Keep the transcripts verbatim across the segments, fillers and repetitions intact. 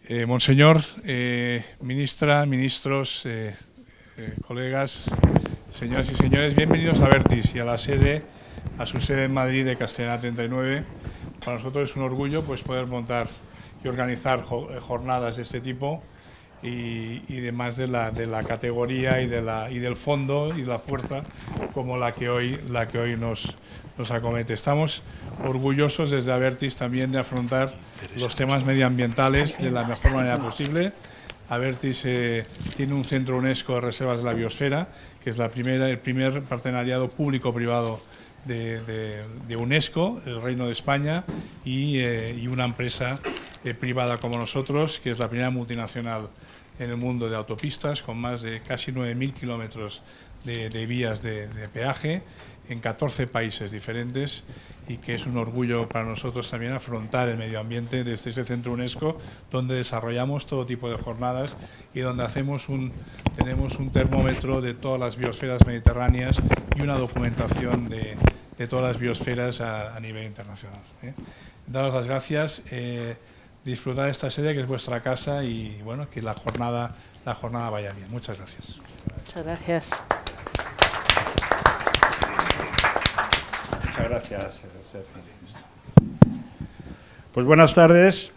Eh, Monseñor, eh, ministra, ministros, eh, eh, colegas, señoras y señores, bienvenidos a Abertis y a la sede, a su sede en Madrid de Castellana treinta y nueve. Para nosotros es un orgullo pues, poder montar y organizar jornadas de este tipo y, y demás de la, de la categoría y, de la, y del fondo y la fuerza como la que hoy, la que hoy nos, nos acomete. Estamos orgullosos desde Abertis también de afrontar los temas medioambientales de la mejor manera posible. Abertis eh, tiene un centro UNESCO de reservas de la biosfera, que es la primera, el primer partenariado público-privado de, de, de UNESCO, el Reino de España, y, eh, y una empresa eh, privada como nosotros, que es la primera multinacional en el mundo de autopistas, con más de casi nueve mil kilómetros de, de vías de, de peaje en catorce países diferentes, y que es un orgullo para nosotros también afrontar el medio ambiente desde ese centro UNESCO, donde desarrollamos todo tipo de jornadas y donde hacemos un, tenemos un termómetro de todas las biosferas mediterráneas y una documentación de, de todas las biosferas a, a nivel internacional. ¿eh? Daros las gracias, eh, disfrutad de esta sede que es vuestra casa y bueno, que la jornada, la jornada vaya bien. Muchas gracias. Muchas gracias. Muchas gracias, Sergio. Pues buenas tardes.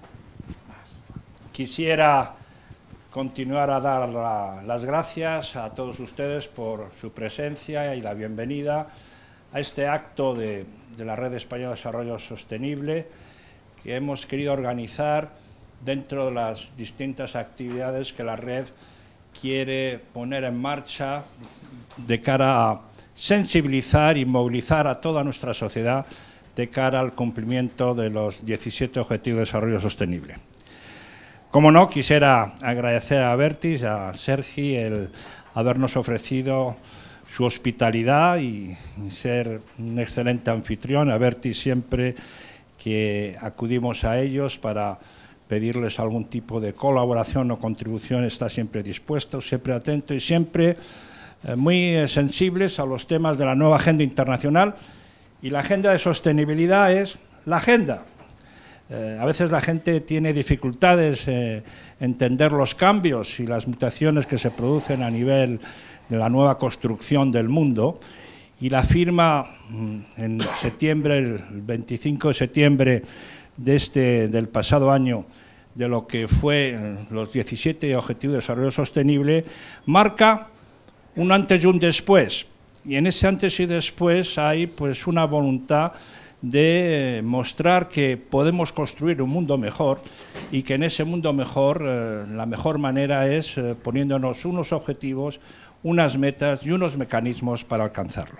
Quisiera continuar a dar la, las gracias a todos ustedes por su presencia y la bienvenida a este acto de, de la Red Española de Desarrollo Sostenible que hemos querido organizar dentro de las distintas actividades que la red quiere poner en marcha de cara a sensibilizar y movilizar a toda nuestra sociedad de cara al cumplimiento de los diecisiete Objetivos de Desarrollo Sostenible. Como no, quisiera agradecer a Abertis, a Sergi, el habernos ofrecido su hospitalidad y ser un excelente anfitrión. Abertis, siempre que acudimos a ellos para pedirles algún tipo de colaboración o contribución, está siempre dispuesto, siempre atento y siempre eh, muy eh, sensibles a los temas de la nueva agenda internacional. Y la agenda de sostenibilidad es la agenda. Eh, a veces la gente tiene dificultades en eh, entender los cambios y las mutaciones que se producen a nivel de la nueva construcción del mundo. Y la firma en septiembre, el veinticinco de septiembre de este, del pasado año, de lo que fue los diecisiete Objetivos de Desarrollo Sostenible, marca un antes y un después. Y en ese antes y después hay pues una voluntad de mostrar que podemos construir un mundo mejor y que en ese mundo mejor eh, la mejor manera es eh, poniéndonos unos objetivos, unas metas y unos mecanismos para alcanzarlo.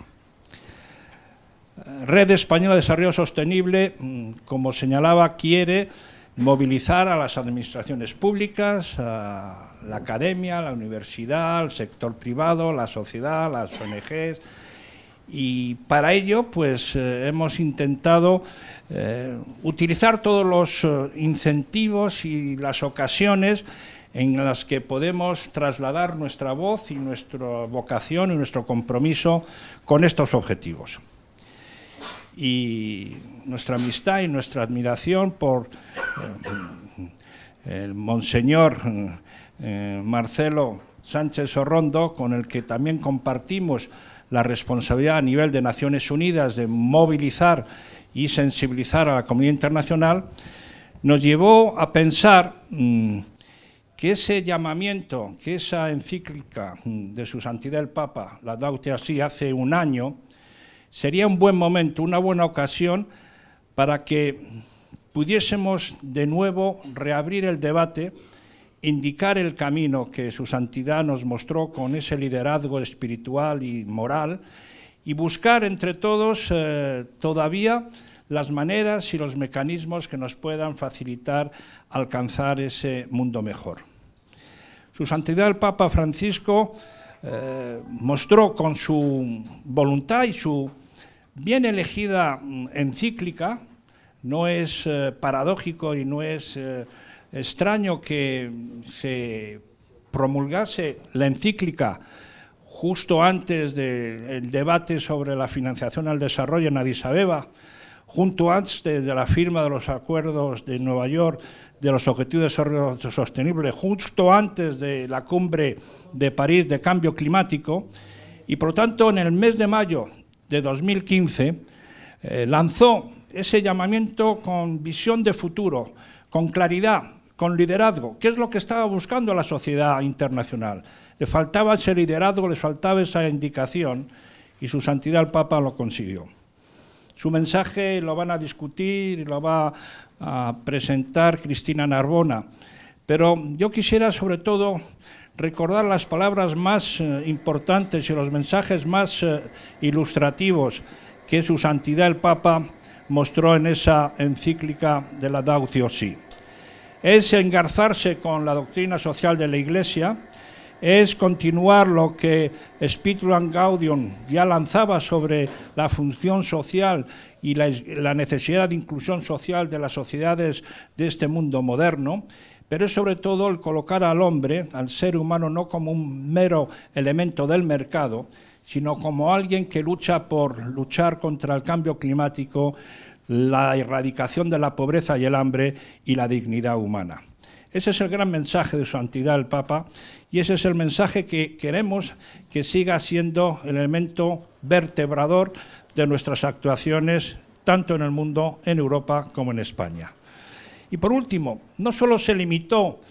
Red Española de Desarrollo Sostenible, como señalaba, quiere movilizar a las administraciones públicas, a la academia, la universidad, el sector privado, la sociedad, las O N Ges, y para ello pues eh, hemos intentado eh, utilizar todos los eh, incentivos y las ocasiones en las que podemos trasladar nuestra voz y nuestra vocación y nuestro compromiso con estos objetivos. Y nuestra amistad y nuestra admiración por eh, el monseñor eh, Marcelo Sánchez Orrondo, con el que también compartimos la responsabilidad a nivel de Naciones Unidas de movilizar y sensibilizar a la comunidad internacional, nos llevó a pensar mmm, que ese llamamiento, que esa encíclica de su santidad el Papa, la Laudato Si, hace un año, sería un buen momento, una buena ocasión para que pudiésemos de nuevo reabrir el debate, indicar el camino que su santidad nos mostró con ese liderazgo espiritual y moral y buscar entre todos eh, todavía las maneras y los mecanismos que nos puedan facilitar alcanzar ese mundo mejor. Su santidad el Papa Francisco Eh, mostró con su voluntad y su bien elegida encíclica, no es eh, paradójico y no es eh, extraño que se promulgase la encíclica justo antes del debate sobre la financiación al desarrollo en Addis Abeba, junto antes de, de la firma de los acuerdos de Nueva York de los Objetivos de Desarrollo Sostenible, justo antes de la cumbre de París de cambio climático, y por lo tanto en el mes de mayo de dos mil quince eh, lanzó ese llamamiento con visión de futuro, con claridad, con liderazgo, que es lo que estaba buscando la sociedad internacional. Le faltaba ese liderazgo, le faltaba esa indicación, y su santidad el Papa lo consiguió. Su mensaje lo van a discutir y lo va a presentar Cristina Narbona, pero yo quisiera sobre todo recordar las palabras más eh, importantes y los mensajes más eh, ilustrativos que su santidad el Papa mostró en esa encíclica de la Laudatio Si. Es engarzarse con la doctrina social de la Iglesia, es continuar lo que Spirituam Gaudium ya lanzaba sobre la función social y la, la necesidad de inclusión social de las sociedades de este mundo moderno, pero es sobre todo el colocar al hombre, al ser humano, no como un mero elemento del mercado, sino como alguien que lucha por luchar contra el cambio climático, la erradicación de la pobreza y el hambre y la dignidad humana. Ese es el gran mensaje de su santidad el Papa, y ese es el mensaje que queremos que siga siendo el elemento vertebrador de nuestras actuaciones, tanto en el mundo, en Europa, como en España. Y por último, no solo se limitó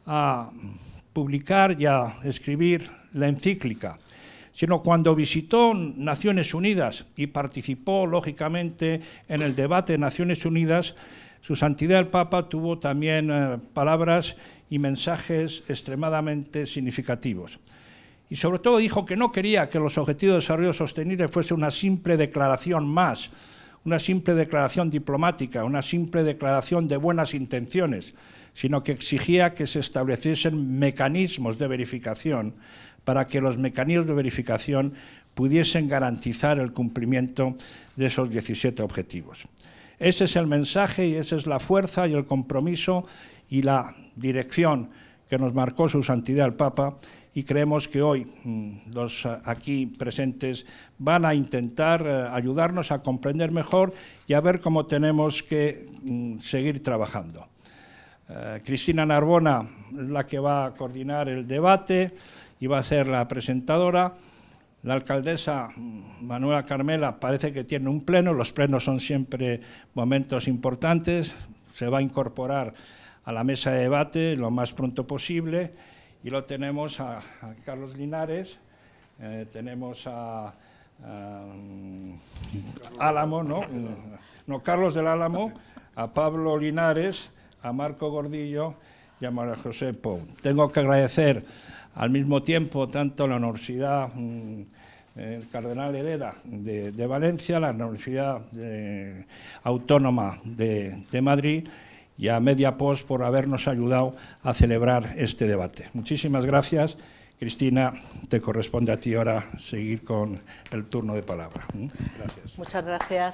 a publicar y a escribir la encíclica, sino cuando visitó Naciones Unidas y participó, lógicamente, en el debate de Naciones Unidas, su santidad el Papa tuvo también eh, palabras y mensajes extremadamente significativos. Y sobre todo dijo que no quería que los Objetivos de Desarrollo Sostenible fuese una simple declaración más, una simple declaración diplomática, una simple declaración de buenas intenciones, sino que exigía que se estableciesen mecanismos de verificación para que los mecanismos de verificación pudiesen garantizar el cumplimiento de esos diecisiete objetivos. Ese es el mensaje y esa es la fuerza y el compromiso y la dirección que nos marcó su santidad el Papa, y creemos que hoy los aquí presentes van a intentar ayudarnos a comprender mejor y a ver cómo tenemos que seguir trabajando. Eh, Cristina Narbona es la que va a coordinar el debate y va a ser la presentadora. La alcaldesa Manuela Carmela parece que tiene un pleno, los plenos son siempre momentos importantes, se va a incorporar a la mesa de debate lo más pronto posible, y lo tenemos a, a Carlos Linares, eh, tenemos a, a Álamo, ¿no? no, Carlos del Álamo, a Pablo Linares, a Marco Gordillo y a María José Pou. Tengo que agradecer al mismo tiempo tanto la Universidad mmm, el Cardenal Herrera de, de Valencia, la Universidad de, Autónoma de, de Madrid, y a Mediapost por habernos ayudado a celebrar este debate. Muchísimas gracias. Cristina, te corresponde a ti ahora seguir con el turno de palabra. Gracias. Muchas gracias.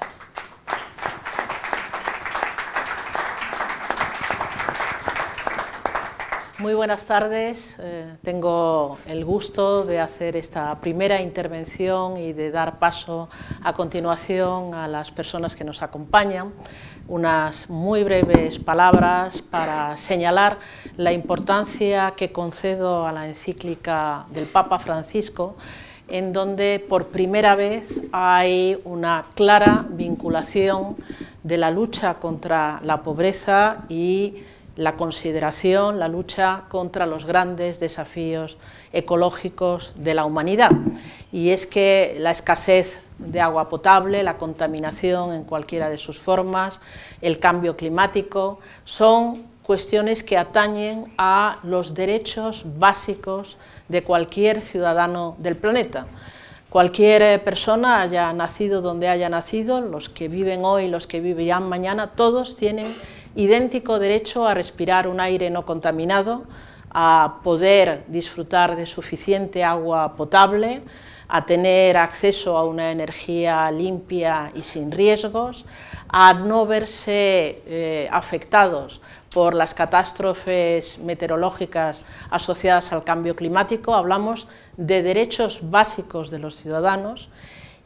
Muy buenas tardes. Eh, tengo el gusto de hacer esta primera intervención y de dar paso a continuación a las personas que nos acompañan. Unas muy breves palabras para señalar la importancia que concedo a la encíclica del Papa Francisco, en donde por primera vez hay una clara vinculación de la lucha contra la pobreza y la consideración, la lucha contra los grandes desafíos ecológicos de la humanidad. Y es que la escasez de agua potable, la contaminación en cualquiera de sus formas, el cambio climático, son cuestiones que atañen a los derechos básicos de cualquier ciudadano del planeta. Cualquier persona, haya nacido donde haya nacido, los que viven hoy, los que vivirán mañana, todos tienen idéntico derecho a respirar un aire no contaminado, a poder disfrutar de suficiente agua potable, a tener acceso a una energía limpia y sin riesgos, a no verse eh, afectados por las catástrofes meteorológicas asociadas al cambio climático. Hablamos de derechos básicos de los ciudadanos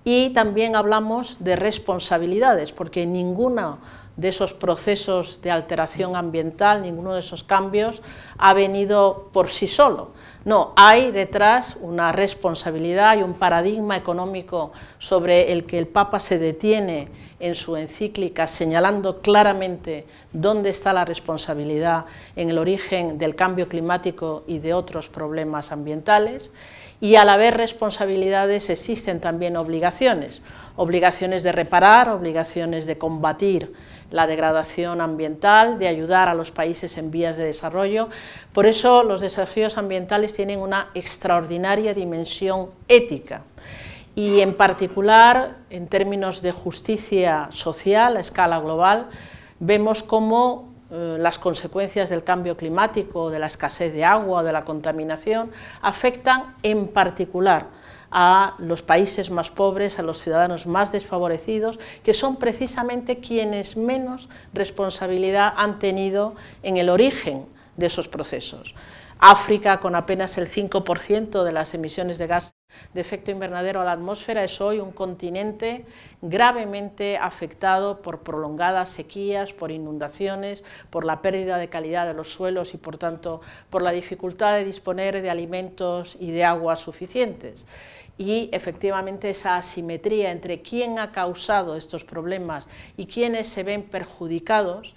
Y también hablamos de responsabilidades, porque ninguno de esos procesos de alteración ambiental, ninguno de esos cambios ha venido por sí solo. No, hay detrás una responsabilidad y un paradigma económico sobre el que el Papa se detiene en su encíclica, señalando claramente dónde está la responsabilidad en el origen del cambio climático y de otros problemas ambientales. Y al haber responsabilidades existen también obligaciones, obligaciones de reparar, obligaciones de combatir la degradación ambiental, de ayudar a los países en vías de desarrollo. Por eso los desafíos ambientales tienen una extraordinaria dimensión ética y en particular en términos de justicia social a escala global vemos cómo las consecuencias del cambio climático, de la escasez de agua o de la contaminación afectan en particular a los países más pobres, a los ciudadanos más desfavorecidos, que son precisamente quienes menos responsabilidad han tenido en el origen de esos procesos. África, con apenas el cinco por ciento de las emisiones de gas de efecto invernadero a la atmósfera, es hoy un continente gravemente afectado por prolongadas sequías, por inundaciones, por la pérdida de calidad de los suelos y, por tanto, por la dificultad de disponer de alimentos y de agua suficientes. Y, efectivamente, esa asimetría entre quién ha causado estos problemas y quiénes se ven perjudicados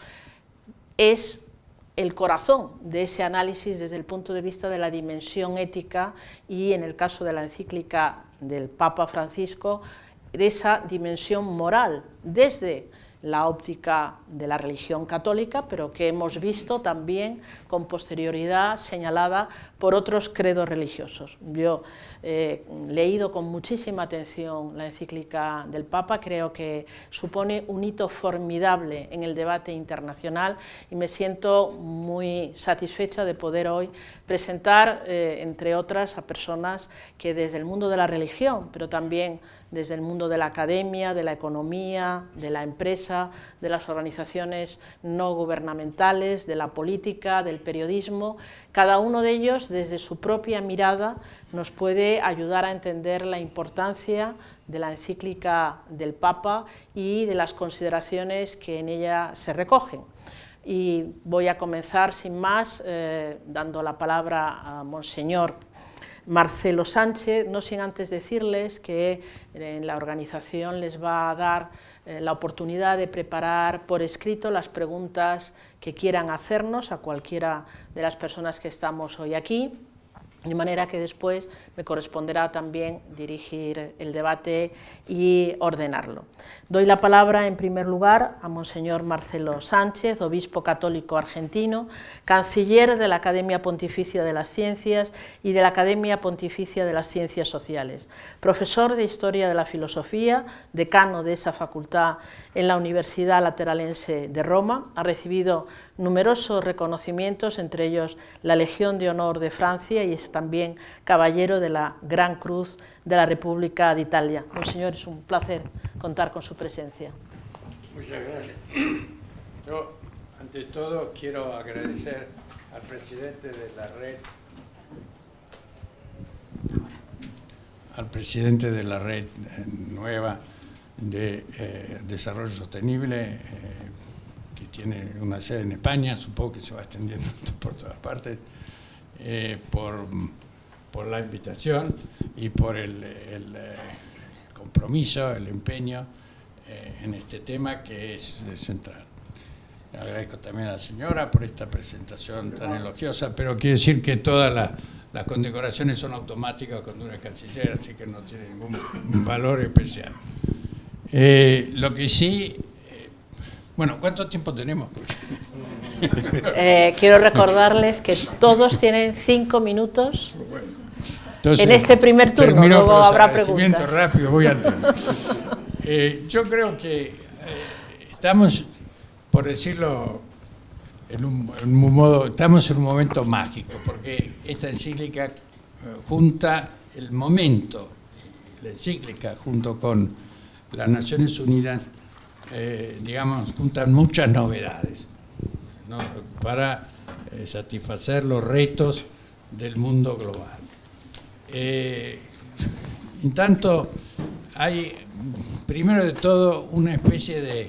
es el corazón de ese análisis desde el punto de vista de la dimensión ética y, en el caso de la encíclica del Papa Francisco, de esa dimensión moral desde la óptica de la religión católica, pero que hemos visto también con posterioridad señalada por otros credos religiosos. Yo he eh, leído con muchísima atención la encíclica del Papa, creo que supone un hito formidable en el debate internacional y me siento muy satisfecha de poder hoy presentar, eh, entre otras, a personas que desde el mundo de la religión, pero también desde el mundo de la academia, de la economía, de la empresa, de las organizaciones no gubernamentales, de la política, del periodismo, cada uno de ellos desde su propia mirada nos puede ayudar a entender la importancia de la encíclica del Papa y de las consideraciones que en ella se recogen. Y voy a comenzar sin más eh, dando la palabra a Monseñor Marcelo Sánchez, no sin antes decirles que en la organización les va a dar eh, la oportunidad de preparar por escrito las preguntas que quieran hacernos a cualquiera de las personas que estamos hoy aquí, de manera que después me corresponderá también dirigir el debate y ordenarlo. Doy la palabra en primer lugar a Monseñor Marcelo Sánchez, obispo católico argentino, canciller de la Academia Pontificia de las Ciencias y de la Academia Pontificia de las Ciencias Sociales, profesor de Historia de la Filosofía, decano de esa facultad en la Universidad Lateranense de Roma, ha recibido numerosos reconocimientos, entre ellos la Legión de Honor de Francia, y es también caballero de la Gran Cruz de la República de Italia. Monseñor, es un placer contar con su presencia. Muchas gracias. Yo, ante todo, quiero agradecer al presidente de la red, al presidente de la red nueva de eh, desarrollo sostenible, eh, que tiene una sede en España, supongo que se va extendiendo por todas partes, eh, por, por la invitación y por el, el eh, compromiso, el empeño eh, en este tema que es, es central. Le agradezco también a la señora por esta presentación tan elogiosa, pero quiero decir que todas las, las condecoraciones son automáticas cuando uno es canciller, así que no tiene ningún valor especial. Eh, lo que sí... Bueno, ¿cuánto tiempo tenemos? Eh, quiero recordarles que todos tienen cinco minutos Entonces, en este primer turno, luego habrá preguntas. Rápido, voy al tema. Eh, yo creo que eh, estamos, por decirlo en un, en un modo, estamos en un momento mágico, porque esta encíclica eh, junta el momento, la encíclica junto con las Naciones Unidas, Eh, digamos, juntan muchas novedades, ¿no?, para eh, satisfacer los retos del mundo global. Eh, en tanto, hay, primero de todo, una especie de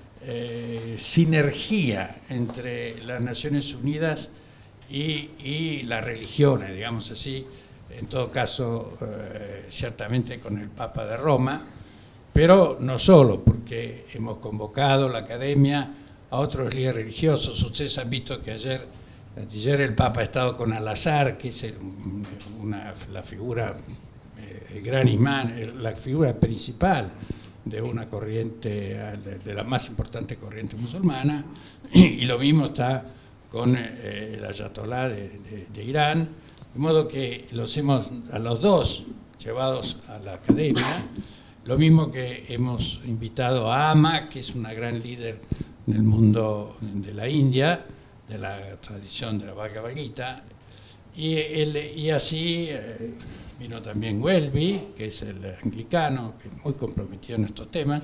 eh, sinergia entre las Naciones Unidas y, y las religiones, digamos así, en todo caso, eh, ciertamente con el Papa de Roma, pero no solo, porque hemos convocado la Academia a otros líderes religiosos. Ustedes han visto que ayer, ayer el Papa ha estado con Al-Azhar, que es el, una, la figura, eh, el gran imán, la figura principal de una corriente, de, de la más importante corriente musulmana, y, y lo mismo está con eh, el Ayatolá de, de, de Irán, de modo que los hemos a los dos llevados a la Academia, lo mismo que hemos invitado a Ama, que es una gran líder en el mundo de la India, de la tradición de la Bhagavad Gita, y, el, y así eh, vino también Welby, que es el anglicano, que es muy comprometido en estos temas,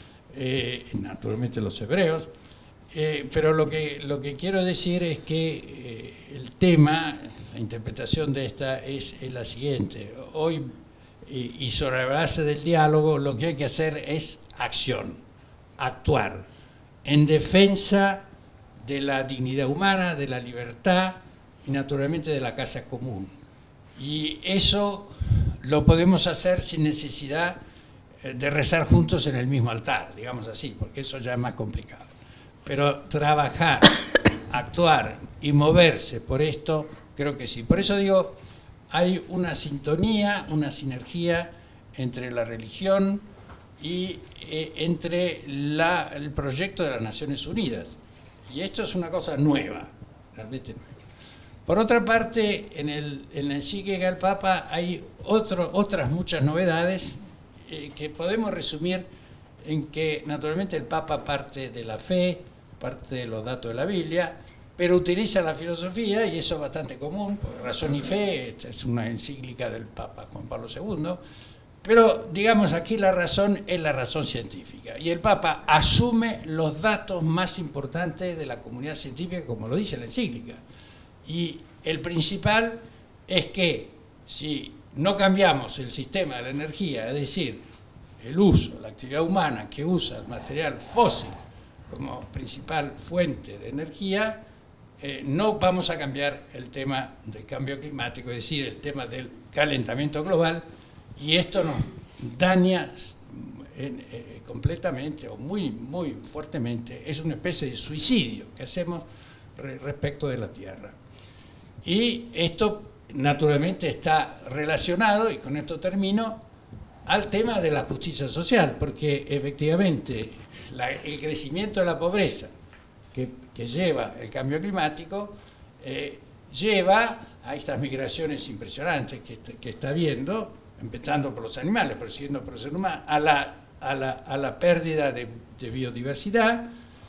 eh, naturalmente los hebreos, eh, pero lo que, lo que quiero decir es que eh, el tema, la interpretación de esta es, es la siguiente. Hoy, y, y sobre la base del diálogo, lo que hay que hacer es acción, actuar, en defensa de la dignidad humana, de la libertad y naturalmente de la casa común. Y eso lo podemos hacer sin necesidad de rezar juntos en el mismo altar, digamos así, porque eso ya es más complicado. Pero trabajar, actuar y moverse por esto, creo que sí. Por eso digo, hay una sintonía, una sinergia entre la religión y eh, entre la, el proyecto de las Naciones Unidas. Y esto es una cosa nueva, realmente nueva. Por otra parte, en, el, en la encíclica del Papa hay otro, otras muchas novedades eh, que podemos resumir en que naturalmente el Papa parte de la fe, parte de los datos de la Biblia, pero utiliza la filosofía, y eso es bastante común, Razón y Fe, es una encíclica del Papa Juan Pablo segundo, pero digamos aquí la razón es la razón científica, y el Papa asume los datos más importantes de la comunidad científica, como lo dice la encíclica, y el principal es que si no cambiamos el sistema de la energía, es decir, el uso, la actividad humana que usa el material fósil como principal fuente de energía, eh, no vamos a cambiar el tema del cambio climático, es decir, el tema del calentamiento global, y esto nos daña en, eh, completamente o muy, muy fuertemente, es una especie de suicidio que hacemos re, respecto de la Tierra. Y esto naturalmente está relacionado, y con esto termino, al tema de la justicia social, porque efectivamente la, el crecimiento de la pobreza que, que lleva el cambio climático eh, lleva a estas migraciones impresionantes que, que está habiendo, empezando por los animales, pero siguiendo por los seres humanos, a la, a la, a la pérdida de, de biodiversidad,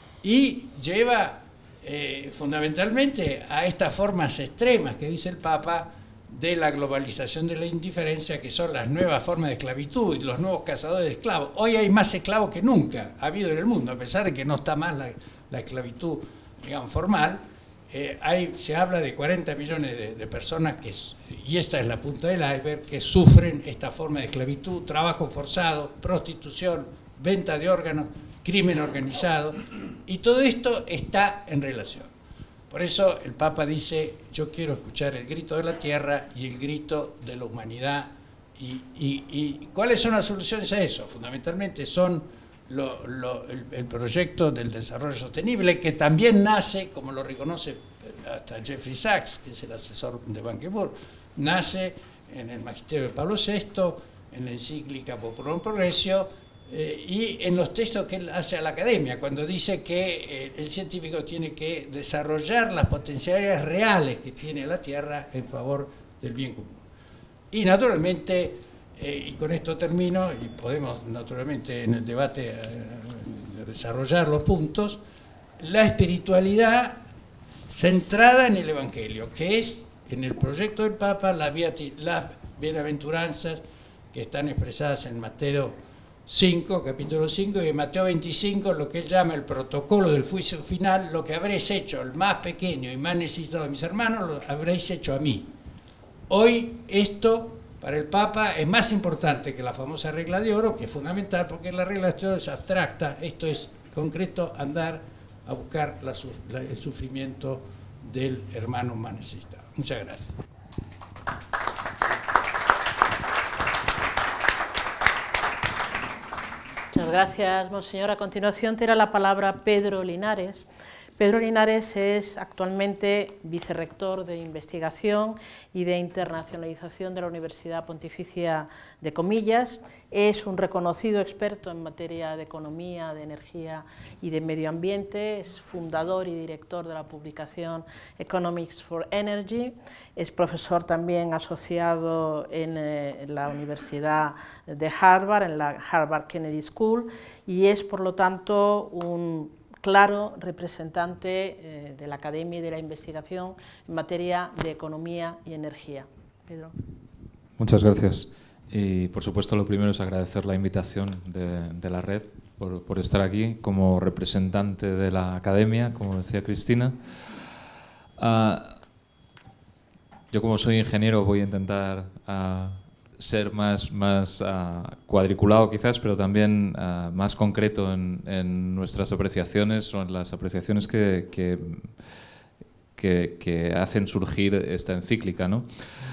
y lleva eh, fundamentalmente a estas formas extremas que dice el Papa de la globalización de la indiferencia, que son las nuevas formas de esclavitud y los nuevos cazadores de esclavos. Hoy hay más esclavos que nunca ha habido en el mundo, a pesar de que no está más la, la esclavitud, digamos, formal. Eh, hay, se habla de cuarenta millones de, de personas, que, y esta es la punta del iceberg, que sufren esta forma de esclavitud, trabajo forzado, prostitución, venta de órganos, crimen organizado, y todo esto está en relación. Por eso el Papa dice, yo quiero escuchar el grito de la tierra y el grito de la humanidad. ¿Y, y, y cuáles son las soluciones a eso? Fundamentalmente son lo, lo, el, el proyecto del desarrollo sostenible, que también nace, como lo reconoce hasta Jeffrey Sachs, que es el asesor de Ban Ki-moon, nace en el Magisterio de Pablo sexto, en la encíclica Populorum Progressio, Eh, y en los textos que él hace a la academia, cuando dice que eh, el científico tiene que desarrollar las potencialidades reales que tiene la Tierra en favor del bien común. Y naturalmente, eh, y con esto termino, y podemos naturalmente en el debate eh, desarrollar los puntos, la espiritualidad centrada en el Evangelio, que es en el proyecto del Papa las bienaventuranzas que están expresadas en Mateo cinco, capítulo cinco, y en Mateo veinticinco, lo que él llama el protocolo del juicio final: lo que habréis hecho al más pequeño y más necesitado de mis hermanos, lo habréis hecho a mí. Hoy esto para el Papa es más importante que la famosa regla de oro, que es fundamental, porque la regla de oro es abstracta, esto es concreto, andar a buscar la, la, el sufrimiento del hermano más necesitado. Muchas gracias. Muchas gracias, monseñor. A continuación tendrá la palabra Pedro Linares. Pedro Linares es actualmente vicerrector de Investigación y de Internacionalización de la Universidad Pontificia de Comillas. Es un reconocido experto en materia de economía, de energía y de medio ambiente. Es fundador y director de la publicación Economics for Energy. Es profesor también asociado en, eh, en la Universidad de Harvard, en la Harvard Kennedy School, y es, por lo tanto, un claro representante eh, de la academia y de la investigación en materia de economía y energía. Pedro. Muchas gracias. Y, por supuesto, lo primero es agradecer la invitación de, de la red por, por estar aquí como representante de la academia, como decía Cristina. Uh, yo, como soy ingeniero, voy a intentar uh, ser más, más uh, cuadriculado quizás, pero también uh, más concreto en, en nuestras apreciaciones o en las apreciaciones que, que, que, que hacen surgir esta encíclica, ¿no?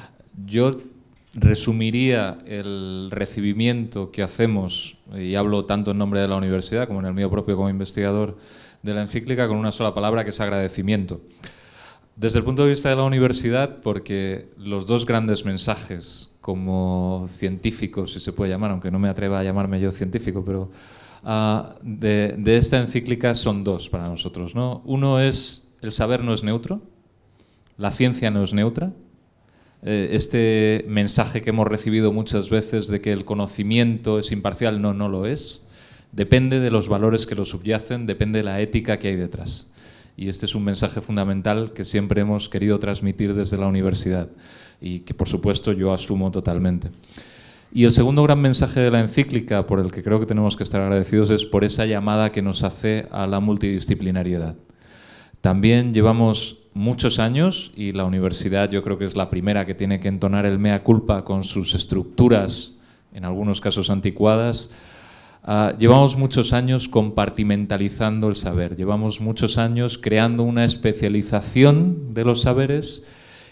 Yo resumiría el recibimiento que hacemos, y hablo tanto en nombre de la universidad como en el mío propio como investigador de la encíclica, con una sola palabra, que es agradecimiento. Desde el punto de vista de la universidad, porque los dos grandes mensajes como científico, si se puede llamar, aunque no me atreva a llamarme yo científico, pero uh, de, de esta encíclica son dos para nosotros, ¿no? Uno es: el saber no es neutro, la ciencia no es neutra. Eh, este mensaje que hemos recibido muchas veces de que el conocimiento es imparcial, no, no lo es. Depende de los valores que lo subyacen, depende de la ética que hay detrás. Y este es un mensaje fundamental que siempre hemos querido transmitir desde la universidad y que, por supuesto, yo asumo totalmente. Y el segundo gran mensaje de la encíclica, por el que creo que tenemos que estar agradecidos, es por esa llamada que nos hace a la multidisciplinariedad. También llevamos muchos años, y la universidad yo creo que es la primera que tiene que entonar el mea culpa con sus estructuras, en algunos casos anticuadas. Uh, llevamos muchos años compartimentalizando el saber, llevamos muchos años creando una especialización de los saberes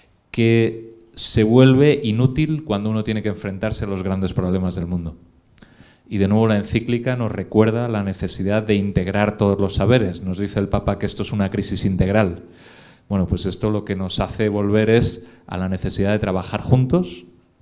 que se vuelve inútil cuando uno tiene que enfrentarse a los grandes problemas del mundo. Y de nuevo la encíclica nos recuerda la necesidad de integrar todos los saberes. Nos dice el Papa que esto es una crisis integral. Bueno, pues esto lo que nos hace volver es a la necesidad de trabajar juntos,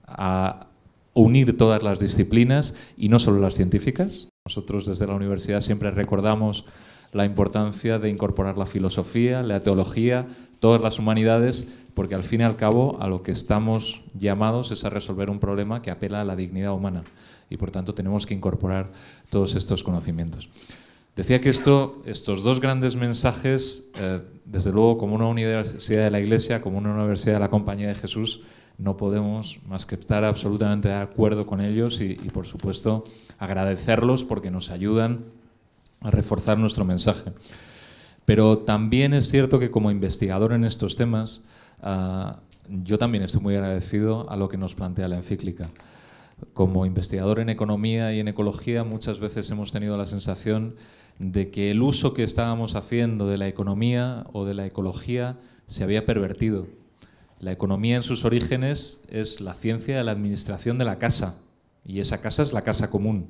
a unir todas las disciplinas y no solo las científicas. Nosotros desde la universidad siempre recordamos la importancia de incorporar la filosofía, la teología, todas las humanidades, porque al fin y al cabo a lo que estamos llamados es a resolver un problema que apela a la dignidad humana y por tanto tenemos que incorporar todos estos conocimientos. Decía que esto, estos dos grandes mensajes, eh, desde luego como una universidad de la Iglesia, como una universidad de la Compañía de Jesús, no podemos más que estar absolutamente de acuerdo con ellos y, y, por supuesto, agradecerlos porque nos ayudan a reforzar nuestro mensaje. Pero también es cierto que como investigador en estos temas, uh, yo también estoy muy agradecido a lo que nos plantea la encíclica. Como investigador en economía y en ecología, muchas veces hemos tenido la sensación de que el uso que estábamos haciendo de la economía o de la ecología se había pervertido. La economía en sus orígenes es la ciencia de la administración de la casa, y esa casa es la casa común.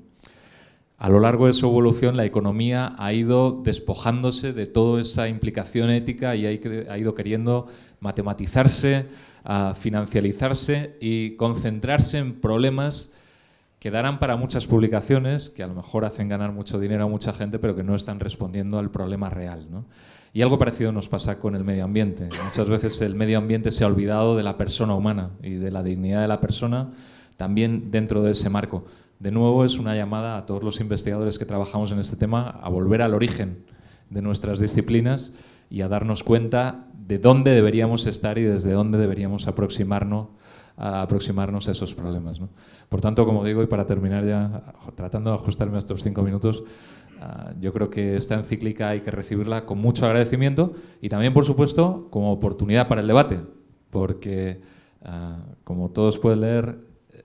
A lo largo de su evolución, la economía ha ido despojándose de toda esa implicación ética y ha ido queriendo matematizarse, financializarse y concentrarse en problemas que darán para muchas publicaciones, que a lo mejor hacen ganar mucho dinero a mucha gente, pero que no están respondiendo al problema real, ¿no? Y algo parecido nos pasa con el medio ambiente. Muchas veces el medio ambiente se ha olvidado de la persona humana y de la dignidad de la persona también dentro de ese marco. De nuevo, es una llamada a todos los investigadores que trabajamos en este tema a volver al origen de nuestras disciplinas y a darnos cuenta de dónde deberíamos estar y desde dónde deberíamos aproximarnos a, aproximarnos a esos problemas, ¿no? Por tanto, como digo, y para terminar ya, tratando de ajustarme a estos cinco minutos, Uh, yo creo que esta encíclica hay que recibirla con mucho agradecimiento y también, por supuesto, como oportunidad para el debate, porque, uh, como todos pueden leer,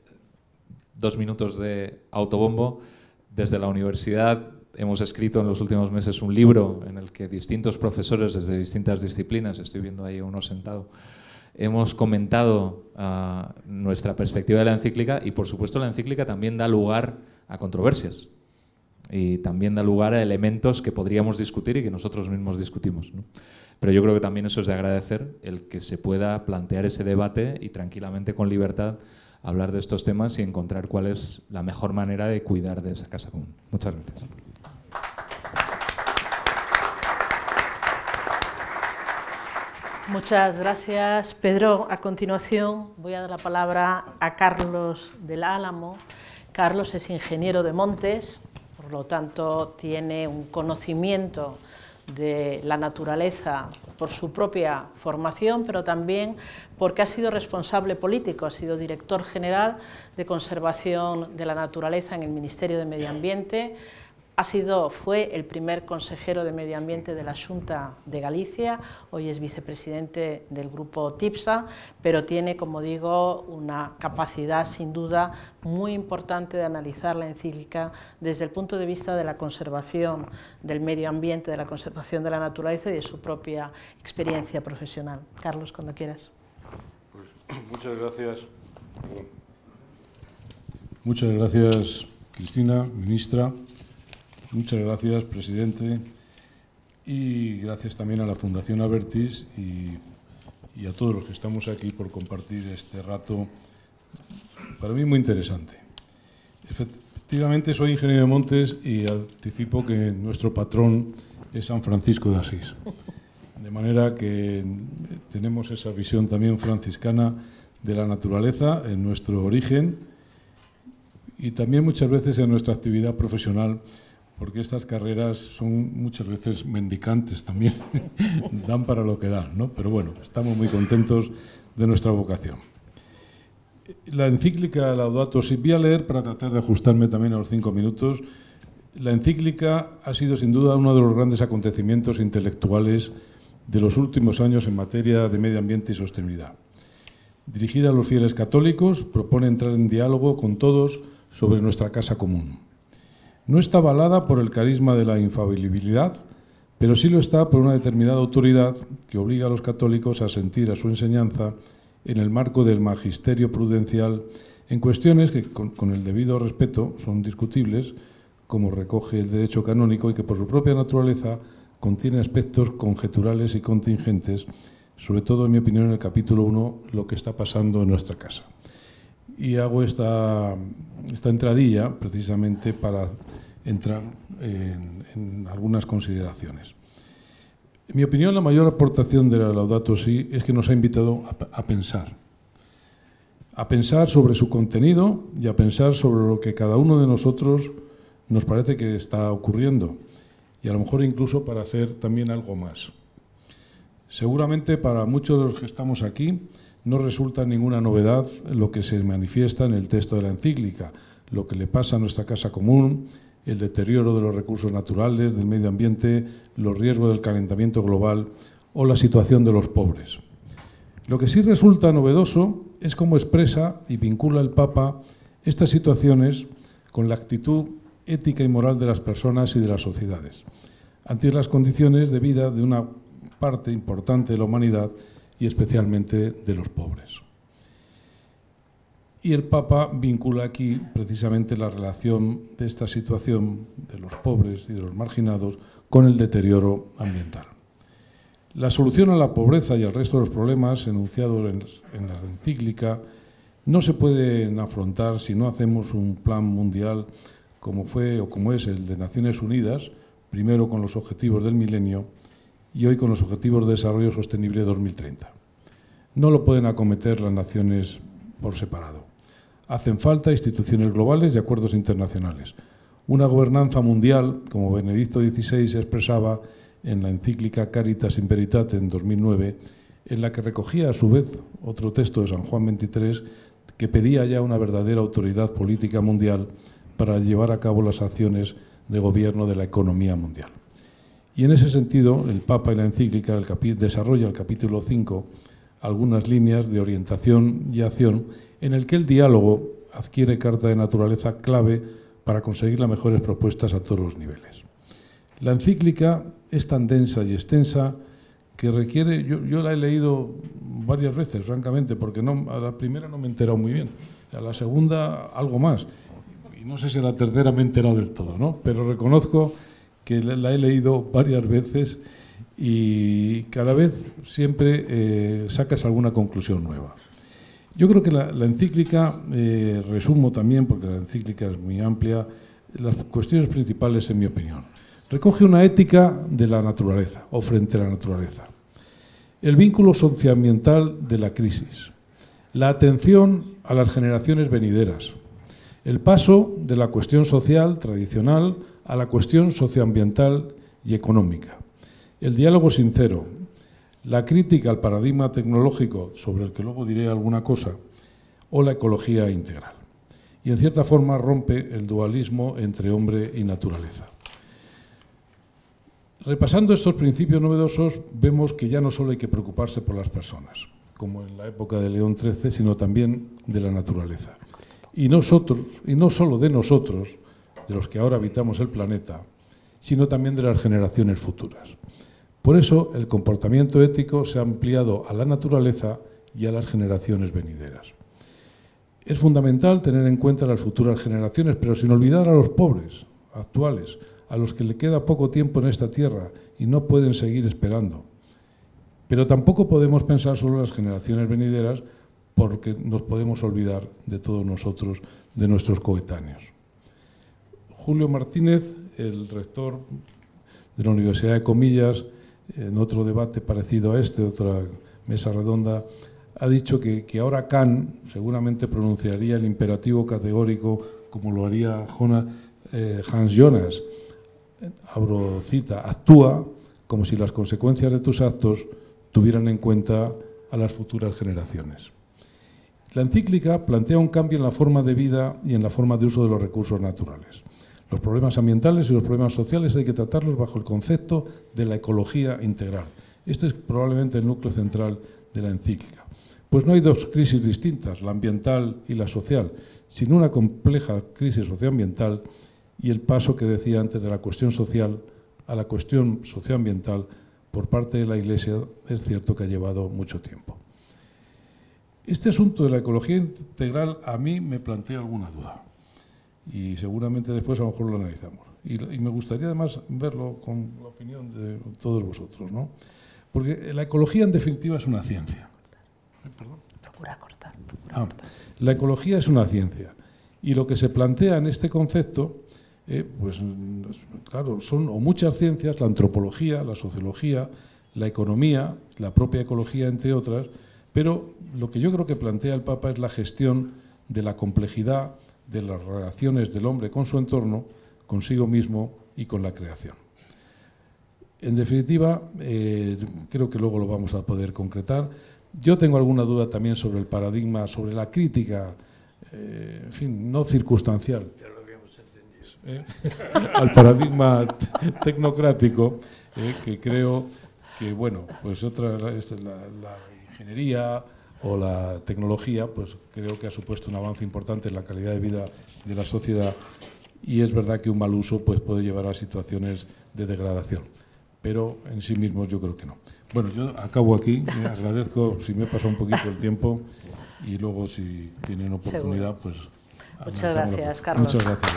dos minutos de autobombo. Desde la universidad hemos escrito en los últimos meses un libro en el que distintos profesores desde distintas disciplinas, estoy viendo ahí uno sentado, hemos comentado uh, nuestra perspectiva de la encíclica, y por supuesto la encíclica también da lugar a controversias y también da lugar a elementos que podríamos discutir y que nosotros mismos discutimos, ¿no? Pero yo creo que también eso es de agradecer, el que se pueda plantear ese debate y tranquilamente, con libertad, hablar de estos temas y encontrar cuál es la mejor manera de cuidar de esa casa común. Muchas gracias. Muchas gracias, Pedro. A continuación voy a dar la palabra a Carlos del Álamo. Carlos es ingeniero de montes, por lo tanto tiene un conocimiento de la naturaleza por su propia formación, pero también porque ha sido responsable político, ha sido director general de conservación de la naturaleza en el Ministerio de Medio Ambiente, ha sido, fue el primer consejero de Medio Ambiente de la Xunta de Galicia, hoy es vicepresidente del grupo TIPSA, pero tiene, como digo, una capacidad sin duda muy importante de analizar la encíclica desde el punto de vista de la conservación del medio ambiente, de la conservación de la naturaleza y de su propia experiencia profesional. Carlos, cuando quieras. Pues, muchas gracias. Muchas gracias, Cristina, ministra. Muchas gracias, presidente, y gracias también a la Fundación Abertis y, y a todos los que estamos aquí por compartir este rato, para mí muy interesante. Efectivamente, soy ingeniero de montes y anticipo que nuestro patrón es San Francisco de Asís. De manera que tenemos esa visión también franciscana de la naturaleza en nuestro origen y también muchas veces en nuestra actividad profesional, porque estas carreras son muchas veces mendicantes también, dan para lo que dan, ¿no? Pero bueno, estamos muy contentos de nuestra vocación. La encíclica Laudato Si, voy a leer para tratar de ajustarme también a los cinco minutos. La encíclica ha sido sin duda uno de los grandes acontecimientos intelectuales de los últimos años en materia de medio ambiente y sostenibilidad. Dirigida a los fieles católicos, propone entrar en diálogo con todos sobre nuestra casa común. No está avalada por el carisma de la infalibilidad, pero sí lo está por una determinada autoridad que obliga a los católicos a sentir a su enseñanza en el marco del magisterio prudencial en cuestiones que, con, con el debido respeto, son discutibles, como recoge el derecho canónico, y que por su propia naturaleza contiene aspectos conjeturales y contingentes, sobre todo, en mi opinión, en el capítulo uno, lo que está pasando en nuestra casa. Y hago esta, esta entradilla precisamente para entrar en, en algunas consideraciones. En mi opinión, la mayor aportación de la Laudato Si es que nos ha invitado a, a pensar. A pensar sobre su contenido y a pensar sobre lo que cada uno de nosotros nos parece que está ocurriendo, y a lo mejor incluso para hacer también algo más. Seguramente para muchos de los que estamos aquí no resulta ninguna novedad lo que se manifiesta en el texto de la encíclica, lo que le pasa a nuestra casa común, el deterioro de los recursos naturales, del medio ambiente, los riesgos del calentamiento global o la situación de los pobres. Lo que sí resulta novedoso es cómo expresa y vincula el Papa estas situaciones con la actitud ética y moral de las personas y de las sociedades, ante las condiciones de vida de una parte importante de la humanidad y especialmente de los pobres. Y el Papa vincula aquí precisamente la relación de esta situación de los pobres y de los marginados con el deterioro ambiental. La solución a la pobreza y al resto de los problemas enunciados en la encíclica no se pueden afrontar si no hacemos un plan mundial como fue o como es el de Naciones Unidas, primero con los Objetivos del Milenio y hoy con los Objetivos de Desarrollo Sostenible dos mil treinta. No lo pueden acometer las naciones por separado. Hacen falta instituciones globales y acuerdos internacionales. Una gobernanza mundial, como Benedicto dieciséis expresaba en la encíclica Caritas in Veritate en dos mil nueve, en la que recogía a su vez otro texto de San Juan veintitrés que pedía ya una verdadera autoridad política mundial para llevar a cabo las acciones de gobierno de la economía mundial. Y en ese sentido, el Papa en la encíclica el capi- desarrolla el capítulo cinco algunas líneas de orientación y acción en el que el diálogo adquiere carta de naturaleza clave para conseguir las mejores propuestas a todos los niveles. La encíclica es tan densa y extensa que requiere, yo, yo la he leído varias veces, francamente, porque no, a la primera no me he enterado muy bien, a la segunda algo más, y no sé si a la tercera me he enterado del todo, ¿no? Pero reconozco que la he leído varias veces y cada vez siempre eh, sacas alguna conclusión nueva. Yo creo que la, la encíclica, eh, resumo también, porque la encíclica es muy amplia, las cuestiones principales en mi opinión. Recoge una ética de la naturaleza, o frente a la naturaleza. El vínculo socioambiental de la crisis. La atención a las generaciones venideras. El paso de la cuestión social tradicional a la cuestión socioambiental y económica. El diálogo sincero. La crítica al paradigma tecnológico, sobre el que luego diré alguna cosa, o la ecología integral. Y en cierta forma rompe el dualismo entre hombre y naturaleza. Repasando estos principios novedosos, vemos que ya no solo hay que preocuparse por las personas, como en la época de León trece, sino también de la naturaleza. Y nosotros, y no solo de nosotros, de los que ahora habitamos el planeta, sino también de las generaciones futuras. Por eso, el comportamiento ético se ha ampliado a la naturaleza y a las generaciones venideras. Es fundamental tener en cuenta las futuras generaciones, pero sin olvidar a los pobres actuales, a los que le queda poco tiempo en esta tierra y no pueden seguir esperando. Pero tampoco podemos pensar solo en las generaciones venideras, porque nos podemos olvidar de todos nosotros, de nuestros coetáneos. Julio Martínez, el rector de la Universidad de Comillas, en otro debate parecido a este, otra mesa redonda, ha dicho que, que ahora Kant seguramente pronunciaría el imperativo categórico como lo haría Jonas, eh, Hans Jonas. Abro cita, actúa como si las consecuencias de tus actos tuvieran en cuenta a las futuras generaciones. La encíclica plantea un cambio en la forma de vida y en la forma de uso de los recursos naturales. Los problemas ambientales y los problemas sociales hay que tratarlos bajo el concepto de la ecología integral. Este es probablemente el núcleo central de la encíclica. Pues no hay dos crisis distintas, la ambiental y la social, sino una compleja crisis socioambiental y el paso que decía antes de la cuestión social a la cuestión socioambiental por parte de la Iglesia es cierto que ha llevado mucho tiempo. Este asunto de la ecología integral a mí me plantea alguna duda y seguramente después a lo mejor lo analizamos. Y, y me gustaría además verlo con la opinión de todos vosotros, ¿no? Porque la ecología en definitiva es una ciencia. ¿Perdón? Procura cortar. Procura Ah, cortar. La ecología es una ciencia y lo que se plantea en este concepto Eh, pues claro, son o muchas ciencias, la antropología, la sociología, la economía, la propia ecología, entre otras, pero lo que yo creo que plantea el Papa es la gestión de la complejidad de las relaciones del hombre con su entorno, consigo mismo y con la creación. En definitiva, eh, creo que luego lo vamos a poder concretar. Yo tengo alguna duda también sobre el paradigma, sobre la crítica, eh, en fin, no circunstancial, ¿Eh? al paradigma tecnocrático, eh, que creo que, bueno, pues otra, esta, la, la ingeniería o la tecnología, pues creo que ha supuesto un avance importante en la calidad de vida de la sociedad y es verdad que un mal uso pues, puede llevar a situaciones de degradación, pero en sí mismos yo creo que no. Bueno, yo acabo aquí, me agradezco si me he pasado un poquito el tiempo y luego si tienen oportunidad, pues... Muchas gracias, Carlos. Muchas gracias.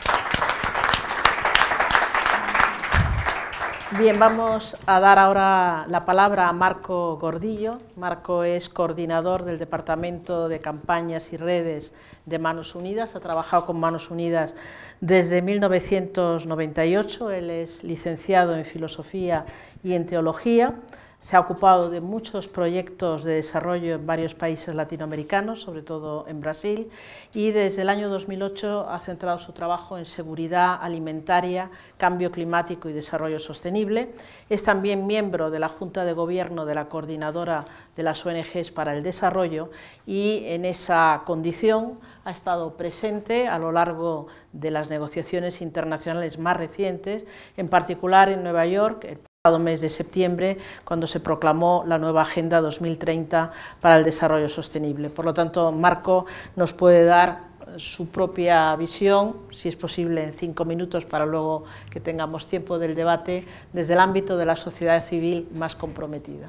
Bien, vamos a dar ahora la palabra a Marco Gordillo. Marco es coordinador del Departamento de Campañas y Redes de Manos Unidas. Ha trabajado con Manos Unidas desde mil novecientos noventa y ocho. Él es licenciado en Filosofía y en Teología. Se ha ocupado de muchos proyectos de desarrollo en varios países latinoamericanos, sobre todo en Brasil, y desde el año dos mil ocho ha centrado su trabajo en seguridad alimentaria, cambio climático y desarrollo sostenible. Es también miembro de la Junta de Gobierno de la Coordinadora de las O N Ges para el Desarrollo y en esa condición ha estado presente a lo largo de las negociaciones internacionales más recientes, en particular en Nueva York, el pasado mes de septiembre, cuando se proclamó la nueva Agenda dos mil treinta para el Desarrollo Sostenible. Por lo tanto, Marco nos puede dar su propia visión, si es posible en cinco minutos para luego que tengamos tiempo del debate, desde el ámbito de la sociedad civil más comprometida.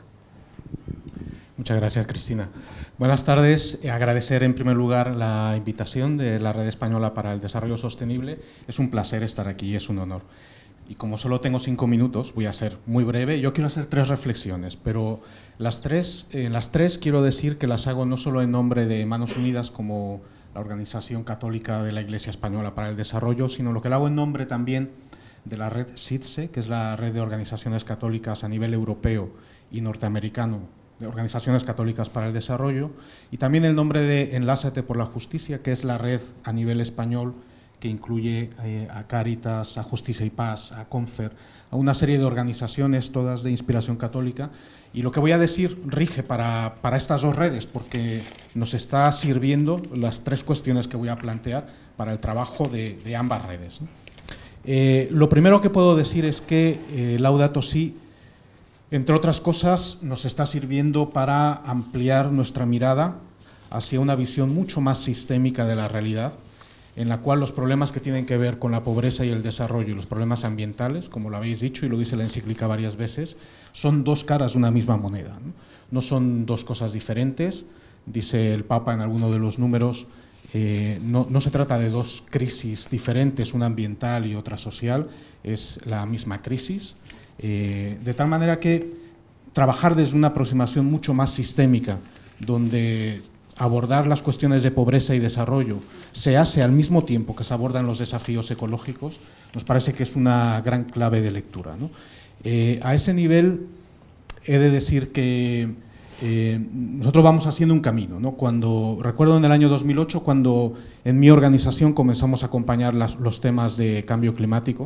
Muchas gracias, Cristina. Buenas tardes. Agradecer en primer lugar la invitación de la Red Española para el Desarrollo Sostenible. Es un placer estar aquí, es un honor. Y como solo tengo cinco minutos, voy a ser muy breve. Yo quiero hacer tres reflexiones, pero las tres, eh, las tres quiero decir que las hago no solo en nombre de Manos Unidas como la Organización Católica de la Iglesia Española para el Desarrollo, sino lo que lo hago en nombre también de la red SIDSE, que es la red de organizaciones católicas a nivel europeo y norteamericano, de organizaciones católicas para el desarrollo, y también el nombre de Enlázate por la Justicia, que es la red a nivel español que incluye eh, a Cáritas, a Justicia y Paz, a Confer, a una serie de organizaciones, todas de inspiración católica. Y lo que voy a decir rige para, para estas dos redes, porque nos está sirviendo las tres cuestiones que voy a plantear para el trabajo de, de ambas redes, ¿no? Eh, lo primero que puedo decir es que eh, Laudato Si, entre otras cosas, nos está sirviendo para ampliar nuestra mirada hacia una visión mucho más sistémica de la realidad, en la cual los problemas que tienen que ver con la pobreza y el desarrollo y los problemas ambientales, como lo habéis dicho y lo dice la encíclica varias veces, son dos caras de una misma moneda, ¿no? No son dos cosas diferentes, dice el Papa en alguno de los números, eh, no, no se trata de dos crisis diferentes, una ambiental y otra social, es la misma crisis, eh, de tal manera que trabajar desde una aproximación mucho más sistémica, donde abordar las cuestiones de pobreza y desarrollo se hace al mismo tiempo que se abordan los desafíos ecológicos, nos parece que es una gran clave de lectura, ¿no? Eh, a ese nivel he de decir que eh, nosotros vamos haciendo un camino, ¿no? Cuando, recuerdo en el año dos mil ocho, cuando en mi organización comenzamos a acompañar las, los temas de cambio climático,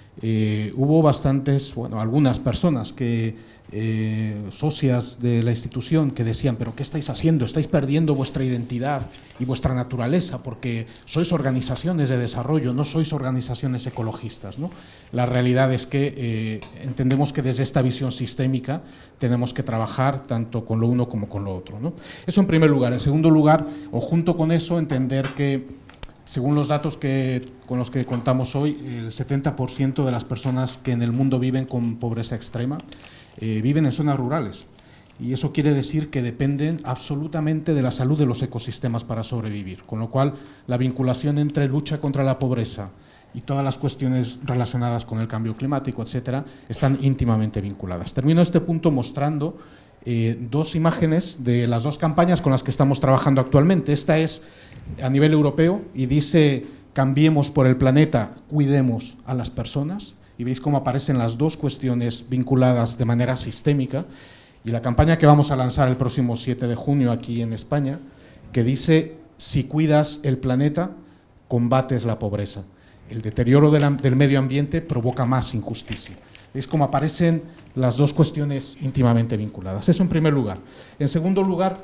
eh, hubo bastantes, bueno, algunas personas que Eh, socias de la institución que decían, pero ¿qué estáis haciendo? Estáis perdiendo vuestra identidad y vuestra naturaleza porque sois organizaciones de desarrollo, no sois organizaciones ecologistas, ¿no? La realidad es que eh, entendemos que desde esta visión sistémica tenemos que trabajar tanto con lo uno como con lo otro, ¿no? Eso en primer lugar. En segundo lugar, o junto con eso, entender que según los datos que, con los que contamos hoy, el setenta por ciento de las personas que en el mundo viven con pobreza extrema Eh, viven en zonas rurales, y eso quiere decir que dependen absolutamente de la salud de los ecosistemas para sobrevivir, con lo cual la vinculación entre lucha contra la pobreza y todas las cuestiones relacionadas con el cambio climático, etcétera, están íntimamente vinculadas. Termino este punto mostrando eh, dos imágenes de las dos campañas con las que estamos trabajando actualmente. Esta es a nivel europeo y dice: cambiemos por el planeta, cuidemos a las personas. Y veis cómo aparecen las dos cuestiones vinculadas de manera sistémica, y la campaña que vamos a lanzar el próximo siete de junio aquí en España, que dice: si cuidas el planeta, combates la pobreza. El deterioro de la, del medio ambiente provoca más injusticia. Veis cómo aparecen las dos cuestiones íntimamente vinculadas. Eso en primer lugar. En segundo lugar,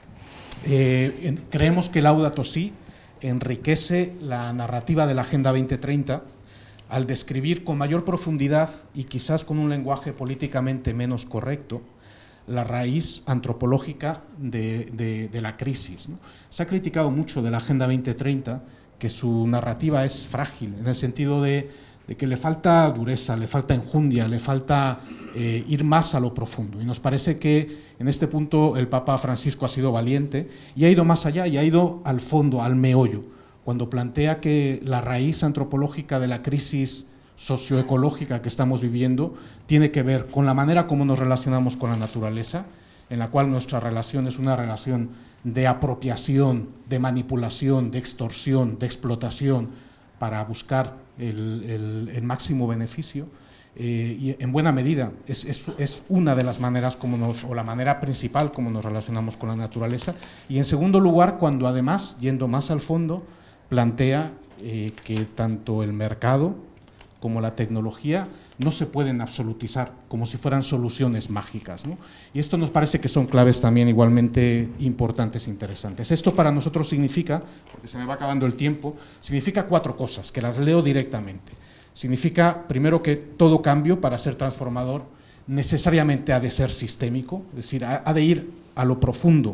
eh, en, creemos que Laudato Si enriquece la narrativa de la Agenda veinte treinta al describir con mayor profundidad y quizás con un lenguaje políticamente menos correcto la raíz antropológica de, de, de la crisis, ¿no? Se ha criticado mucho de la Agenda veinte treinta que su narrativa es frágil, en el sentido de, de que le falta dureza, le falta enjundia, le falta eh, ir más a lo profundo, y nos parece que en este punto el Papa Francisco ha sido valiente y ha ido más allá y ha ido al fondo, al meollo, cuando plantea que la raíz antropológica de la crisis socioecológica que estamos viviendo tiene que ver con la manera como nos relacionamos con la naturaleza, en la cual nuestra relación es una relación de apropiación, de manipulación, de extorsión, de explotación para buscar el, el, el máximo beneficio, eh, y en buena medida es, es, es una de las maneras como nos, o la manera principal como nos relacionamos con la naturaleza. Y en segundo lugar, cuando además, yendo más al fondo, plantea eh, que tanto el mercado como la tecnología no se pueden absolutizar como si fueran soluciones mágicas, ¿no? Y esto nos parece que son claves también igualmente importantes e interesantes. Esto para nosotros significa, porque se me va acabando el tiempo, significa cuatro cosas, que las leo directamente. Significa, primero, que todo cambio para ser transformador necesariamente ha de ser sistémico, es decir, ha, ha de ir a lo profundo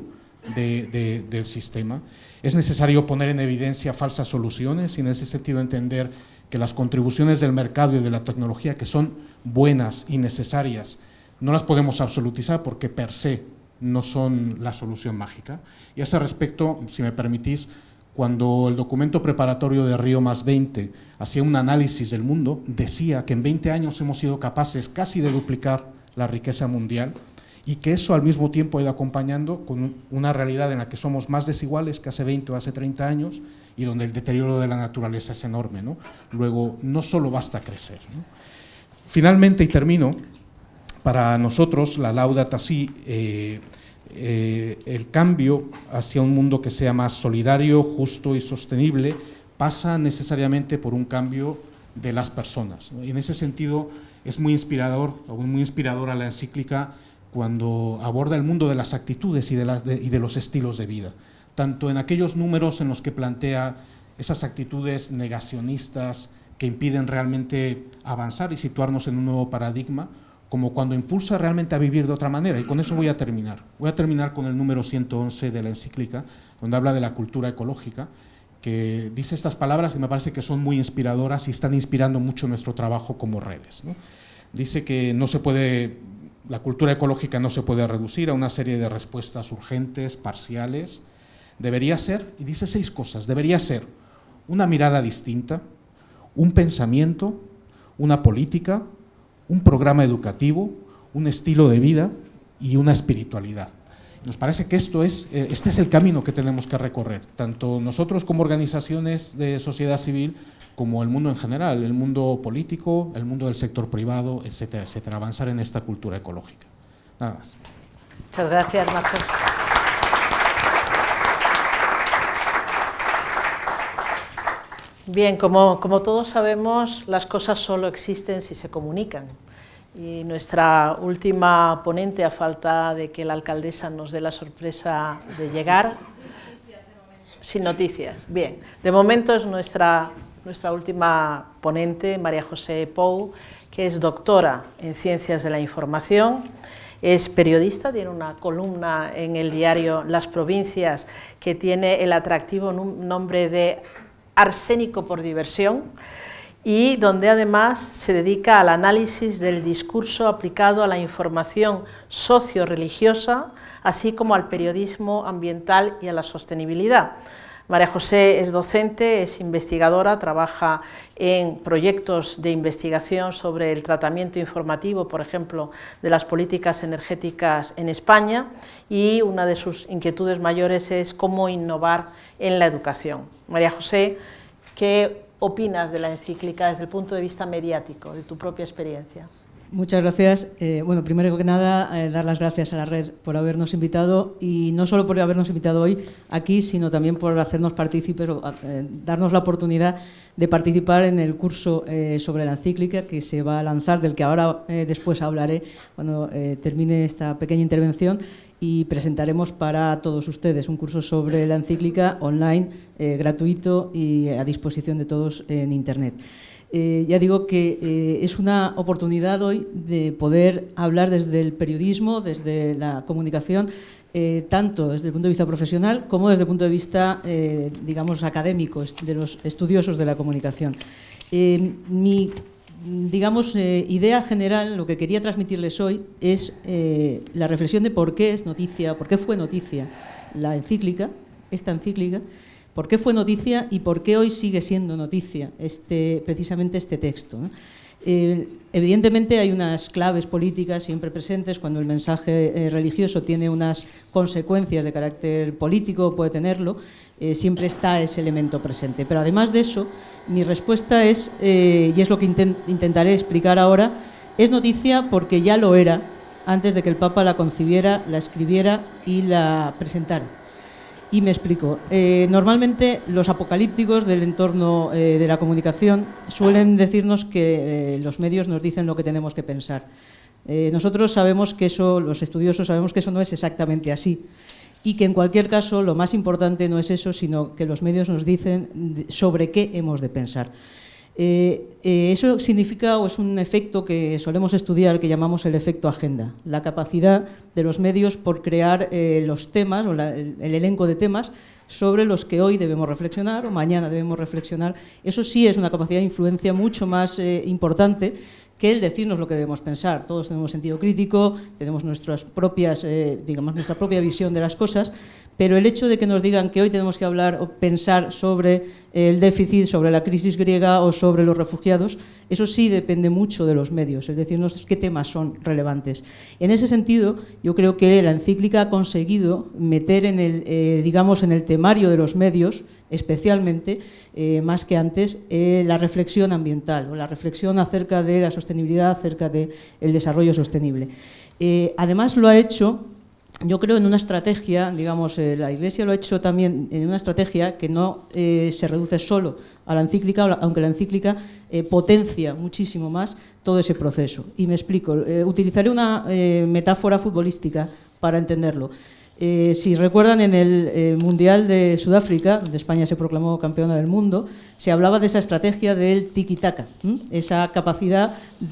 de, de, del sistema. Es necesario poner en evidencia falsas soluciones y en ese sentido entender que las contribuciones del mercado y de la tecnología, que son buenas y necesarias, no las podemos absolutizar porque per se no son la solución mágica. Y a ese respecto, si me permitís, cuando el documento preparatorio de Río más veinte hacía un análisis del mundo, decía que en veinte años hemos sido capaces casi de duplicar la riqueza mundial y que eso al mismo tiempo ha ido acompañando con una realidad en la que somos más desiguales que hace veinte o hace treinta años y donde el deterioro de la naturaleza es enorme, ¿no? Luego, no solo basta crecer, ¿no? Finalmente, y termino, para nosotros, la Laudato Si, eh, eh, el cambio hacia un mundo que sea más solidario, justo y sostenible pasa necesariamente por un cambio de las personas, ¿no? Y en ese sentido es muy inspirador, o muy inspiradora la encíclica cuando aborda el mundo de las actitudes y de, las de, y de los estilos de vida, tanto en aquellos números en los que plantea esas actitudes negacionistas que impiden realmente avanzar y situarnos en un nuevo paradigma, como cuando impulsa realmente a vivir de otra manera. Y con eso voy a terminar. Voy a terminar con el número ciento once de la encíclica, donde habla de la cultura ecológica, que dice estas palabras que me parece que son muy inspiradoras y están inspirando mucho nuestro trabajo como redes, ¿no? Dice que no se puede, la cultura ecológica no se puede reducir a una serie de respuestas urgentes, parciales. Debería ser, y dice seis cosas, debería ser una mirada distinta, un pensamiento, una política, un programa educativo, un estilo de vida y una espiritualidad. Nos parece que esto es, este es el camino que tenemos que recorrer, tanto nosotros como organizaciones de sociedad civil, como el mundo en general, el mundo político, el mundo del sector privado, etcétera, etcétera, avanzar en esta cultura ecológica. Nada más. Muchas gracias, Marcos. Bien, como, como todos sabemos, las cosas solo existen si se comunican. Y nuestra última ponente, a falta de que la alcaldesa nos dé la sorpresa de llegar, sin noticias. Bien, de momento es nuestra, nuestra última ponente, María José Pou, que es doctora en Ciencias de la Información, es periodista, tiene una columna en el diario Las Provincias que tiene el atractivo nombre de Arsénico por diversión, y donde además se dedica al análisis del discurso aplicado a la información socio-religiosa, así como al periodismo ambiental y a la sostenibilidad. María José es docente, es investigadora, trabaja en proyectos de investigación sobre el tratamiento informativo, por ejemplo, de las políticas energéticas en España, y una de sus inquietudes mayores es cómo innovar en la educación. María José, ¿qué opinas de la encíclica desde el punto de vista mediático, de tu propia experiencia? Muchas gracias. Eh, bueno, primero que nada, eh, dar las gracias a la red por habernos invitado, y no solo por habernos invitado hoy aquí, sino también por hacernos partícipes, o, eh, darnos la oportunidad de participar en el curso eh, sobre la encíclica que se va a lanzar, del que ahora eh, después hablaré cuando eh, termine esta pequeña intervención, y presentaremos para todos ustedes un curso sobre la encíclica online, eh, gratuito y a disposición de todos en Internet. Eh, ya digo que eh, es una oportunidad hoy de poder hablar desde el periodismo, desde la comunicación, eh, tanto desde el punto de vista profesional como desde el punto de vista, eh, digamos, académico, de los estudiosos de la comunicación. Eh, mi, digamos, eh, idea general, lo que quería transmitirles hoy, es eh, la reflexión de por qué es noticia, por qué fue noticia la encíclica, esta encíclica, ¿por qué fue noticia y por qué hoy sigue siendo noticia este, precisamente este texto, ¿no? Eh, evidentemente hay unas claves políticas siempre presentes cuando el mensaje eh, religioso tiene unas consecuencias de carácter político, puede tenerlo, eh, siempre está ese elemento presente. Pero además de eso, mi respuesta es, eh, y es lo que intent, intentaré explicar ahora, es noticia porque ya lo era antes de que el Papa la concibiera, la escribiera y la presentara. Y me explico. Eh, normalmente los apocalípticos del entorno eh, de la comunicación suelen decirnos que eh, los medios nos dicen lo que tenemos que pensar. Eh, nosotros sabemos que eso, los estudiosos sabemos que eso no es exactamente así, y que en cualquier caso lo más importante no es eso, sino que los medios nos dicen sobre qué hemos de pensar. Eh, eh, eso significa, o es un efecto que solemos estudiar, que llamamos el efecto agenda, la capacidad de los medios por crear eh, los temas, o la, el, el elenco de temas sobre los que hoy debemos reflexionar o mañana debemos reflexionar. Eso sí es una capacidad de influencia mucho más eh, importante que el decirnos lo que debemos pensar. Todos tenemos sentido crítico, tenemos nuestras propias, eh, digamos, nuestra propia visión de las cosas, pero el hecho de que nos digan que hoy tenemos que hablar o pensar sobre el déficit, sobre la crisis griega o sobre los refugiados, eso sí depende mucho de los medios, es decir, qué temas son relevantes. En ese sentido, yo creo que la encíclica ha conseguido meter en el, eh, digamos, en el temario de los medios, especialmente, eh, más que antes, eh, la reflexión ambiental, o la reflexión acerca de la sostenibilidad, acerca del desarrollo sostenible. Eh, además, lo ha hecho, yo creo, en una estrategia, digamos, eh, la Iglesia lo ha hecho también en una estrategia que no eh, se reduce solo a la encíclica, aunque la encíclica eh, potencia muchísimo más todo ese proceso. Y me explico, eh, utilizaré una eh, metáfora futbolística para entenderlo. Eh, si recuerdan, en el eh, Mundial de Sudáfrica, donde España se proclamó campeona del mundo, se hablaba de esa estrategia del tiki-taka, ¿m? Esa capacidad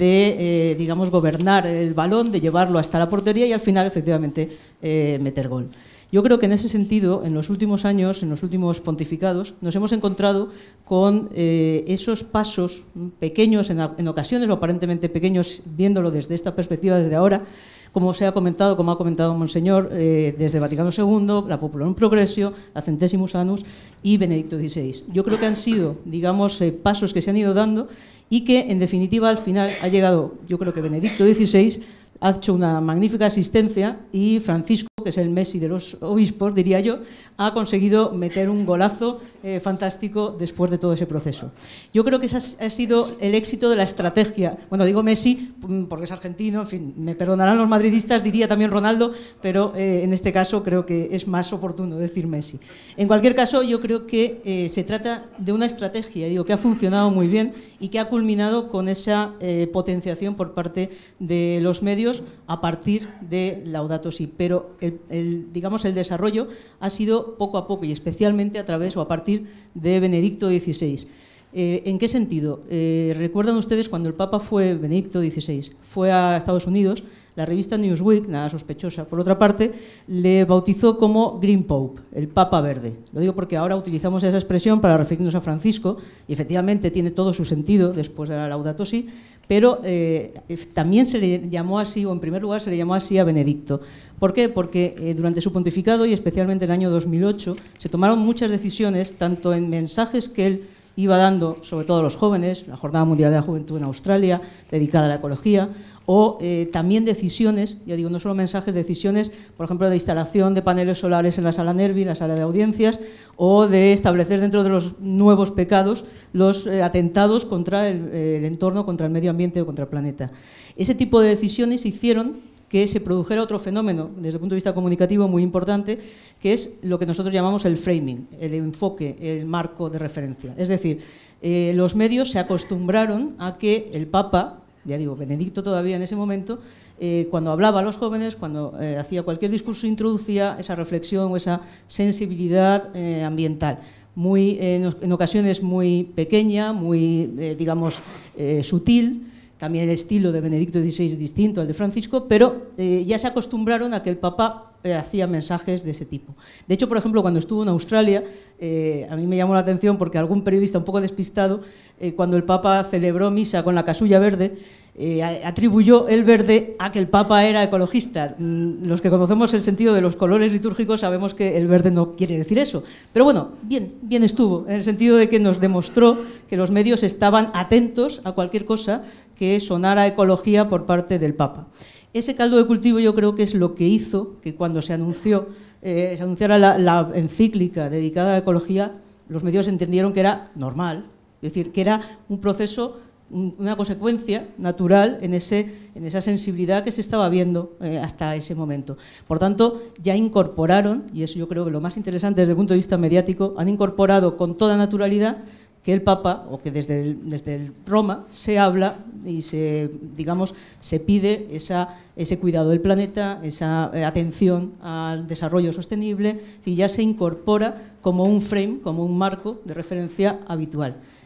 de, eh, digamos, gobernar el balón, de llevarlo hasta la portería y al final, efectivamente, eh, meter gol. Yo creo que en ese sentido, en los últimos años, en los últimos pontificados, nos hemos encontrado con eh, esos pasos pequeños, en, en ocasiones o aparentemente pequeños, viéndolo desde esta perspectiva, desde ahora, como se ha comentado, como ha comentado Monseñor, eh, desde Vaticano segundo, la Popularum Progressio, la Centesimus Annus y Benedicto dieciséis. Yo creo que han sido, digamos, eh, pasos que se han ido dando y que, en definitiva, al final ha llegado, yo creo que Benedicto dieciséis ha hecho una magnífica asistencia y Francisco, que es el Messi de los obispos, diría yo, ha conseguido meter un golazo eh, fantástico después de todo ese proceso. Yo creo que ese ha sido el éxito de la estrategia. Bueno, digo Messi porque es argentino, en fin, me perdonarán los madridistas, diría también Ronaldo, pero eh, en este caso creo que es más oportuno decir Messi. En cualquier caso, yo creo que eh, se trata de una estrategia, digo, que ha funcionado muy bien y que ha culminado con esa eh, potenciación por parte de los medios a partir de Laudato Si, pero el, el, digamos, el desarrollo ha sido poco a poco y especialmente a través o a partir de Benedicto dieciséis. Eh, ¿En qué sentido? Eh, ¿Recuerdan ustedes cuando el Papa fue, Benedicto dieciséis, fue a Estados Unidos? La revista Newsweek, nada sospechosa, por otra parte, le bautizó como Green Pope, el Papa Verde. Lo digo porque ahora utilizamos esa expresión para referirnos a Francisco, y efectivamente tiene todo su sentido después de la Laudato Si, pero eh, también se le llamó así, o en primer lugar se le llamó así a Benedicto. ¿Por qué? Porque eh, durante su pontificado, y especialmente en el año dos mil ocho, se tomaron muchas decisiones, tanto en mensajes que él iba dando, sobre todo a los jóvenes, la Jornada Mundial de la Juventud en Australia, dedicada a la ecología, o eh, también decisiones, ya digo, no solo mensajes, decisiones, por ejemplo, de instalación de paneles solares en la sala Nervi, la sala de audiencias, o de establecer dentro de los nuevos pecados los eh, atentados contra el, eh, el entorno, contra el medio ambiente o contra el planeta. Ese tipo de decisiones hicieron que se produjera otro fenómeno, desde el punto de vista comunicativo, muy importante, que es lo que nosotros llamamos el framing, el enfoque, el marco de referencia. Es decir, eh, los medios se acostumbraron a que el Papa, ya digo, Benedicto todavía en ese momento, eh, cuando hablaba a los jóvenes, cuando eh, hacía cualquier discurso, introducía esa reflexión o esa sensibilidad eh, ambiental, muy, eh, en ocasiones muy pequeña, muy, eh, digamos, eh, sutil. También el estilo de Benedicto dieciséis es distinto al de Francisco, pero eh, ya se acostumbraron a que el Papa eh, hacía mensajes de ese tipo. De hecho, por ejemplo, cuando estuvo en Australia, eh, a mí me llamó la atención porque algún periodista un poco despistado, eh, cuando el Papa celebró misa con la casulla verde, eh, atribuyó el verde a que el Papa era ecologista. Los que conocemos el sentido de los colores litúrgicos sabemos que el verde no quiere decir eso. Pero bueno, bien, bien estuvo, en el sentido de que nos demostró que los medios estaban atentos a cualquier cosa que sonara ecología por parte del Papa. Ese caldo de cultivo yo creo que es lo que hizo que cuando se anunció, eh, se anunciara la, la encíclica dedicada a la ecología, los medios entendieron que era normal, es decir, que era un proceso, un, una consecuencia natural en, ese, en esa sensibilidad que se estaba viendo eh, hasta ese momento. Por tanto, ya incorporaron, y eso yo creo que lo más interesante desde el punto de vista mediático, han incorporado con toda naturalidad que el Papa, o que desde, el, desde el Roma se habla y se, digamos, se pide esa, ese cuidado del planeta, esa eh, atención al desarrollo sostenible, y ya se incorpora como un frame, como un marco de referencia habitual.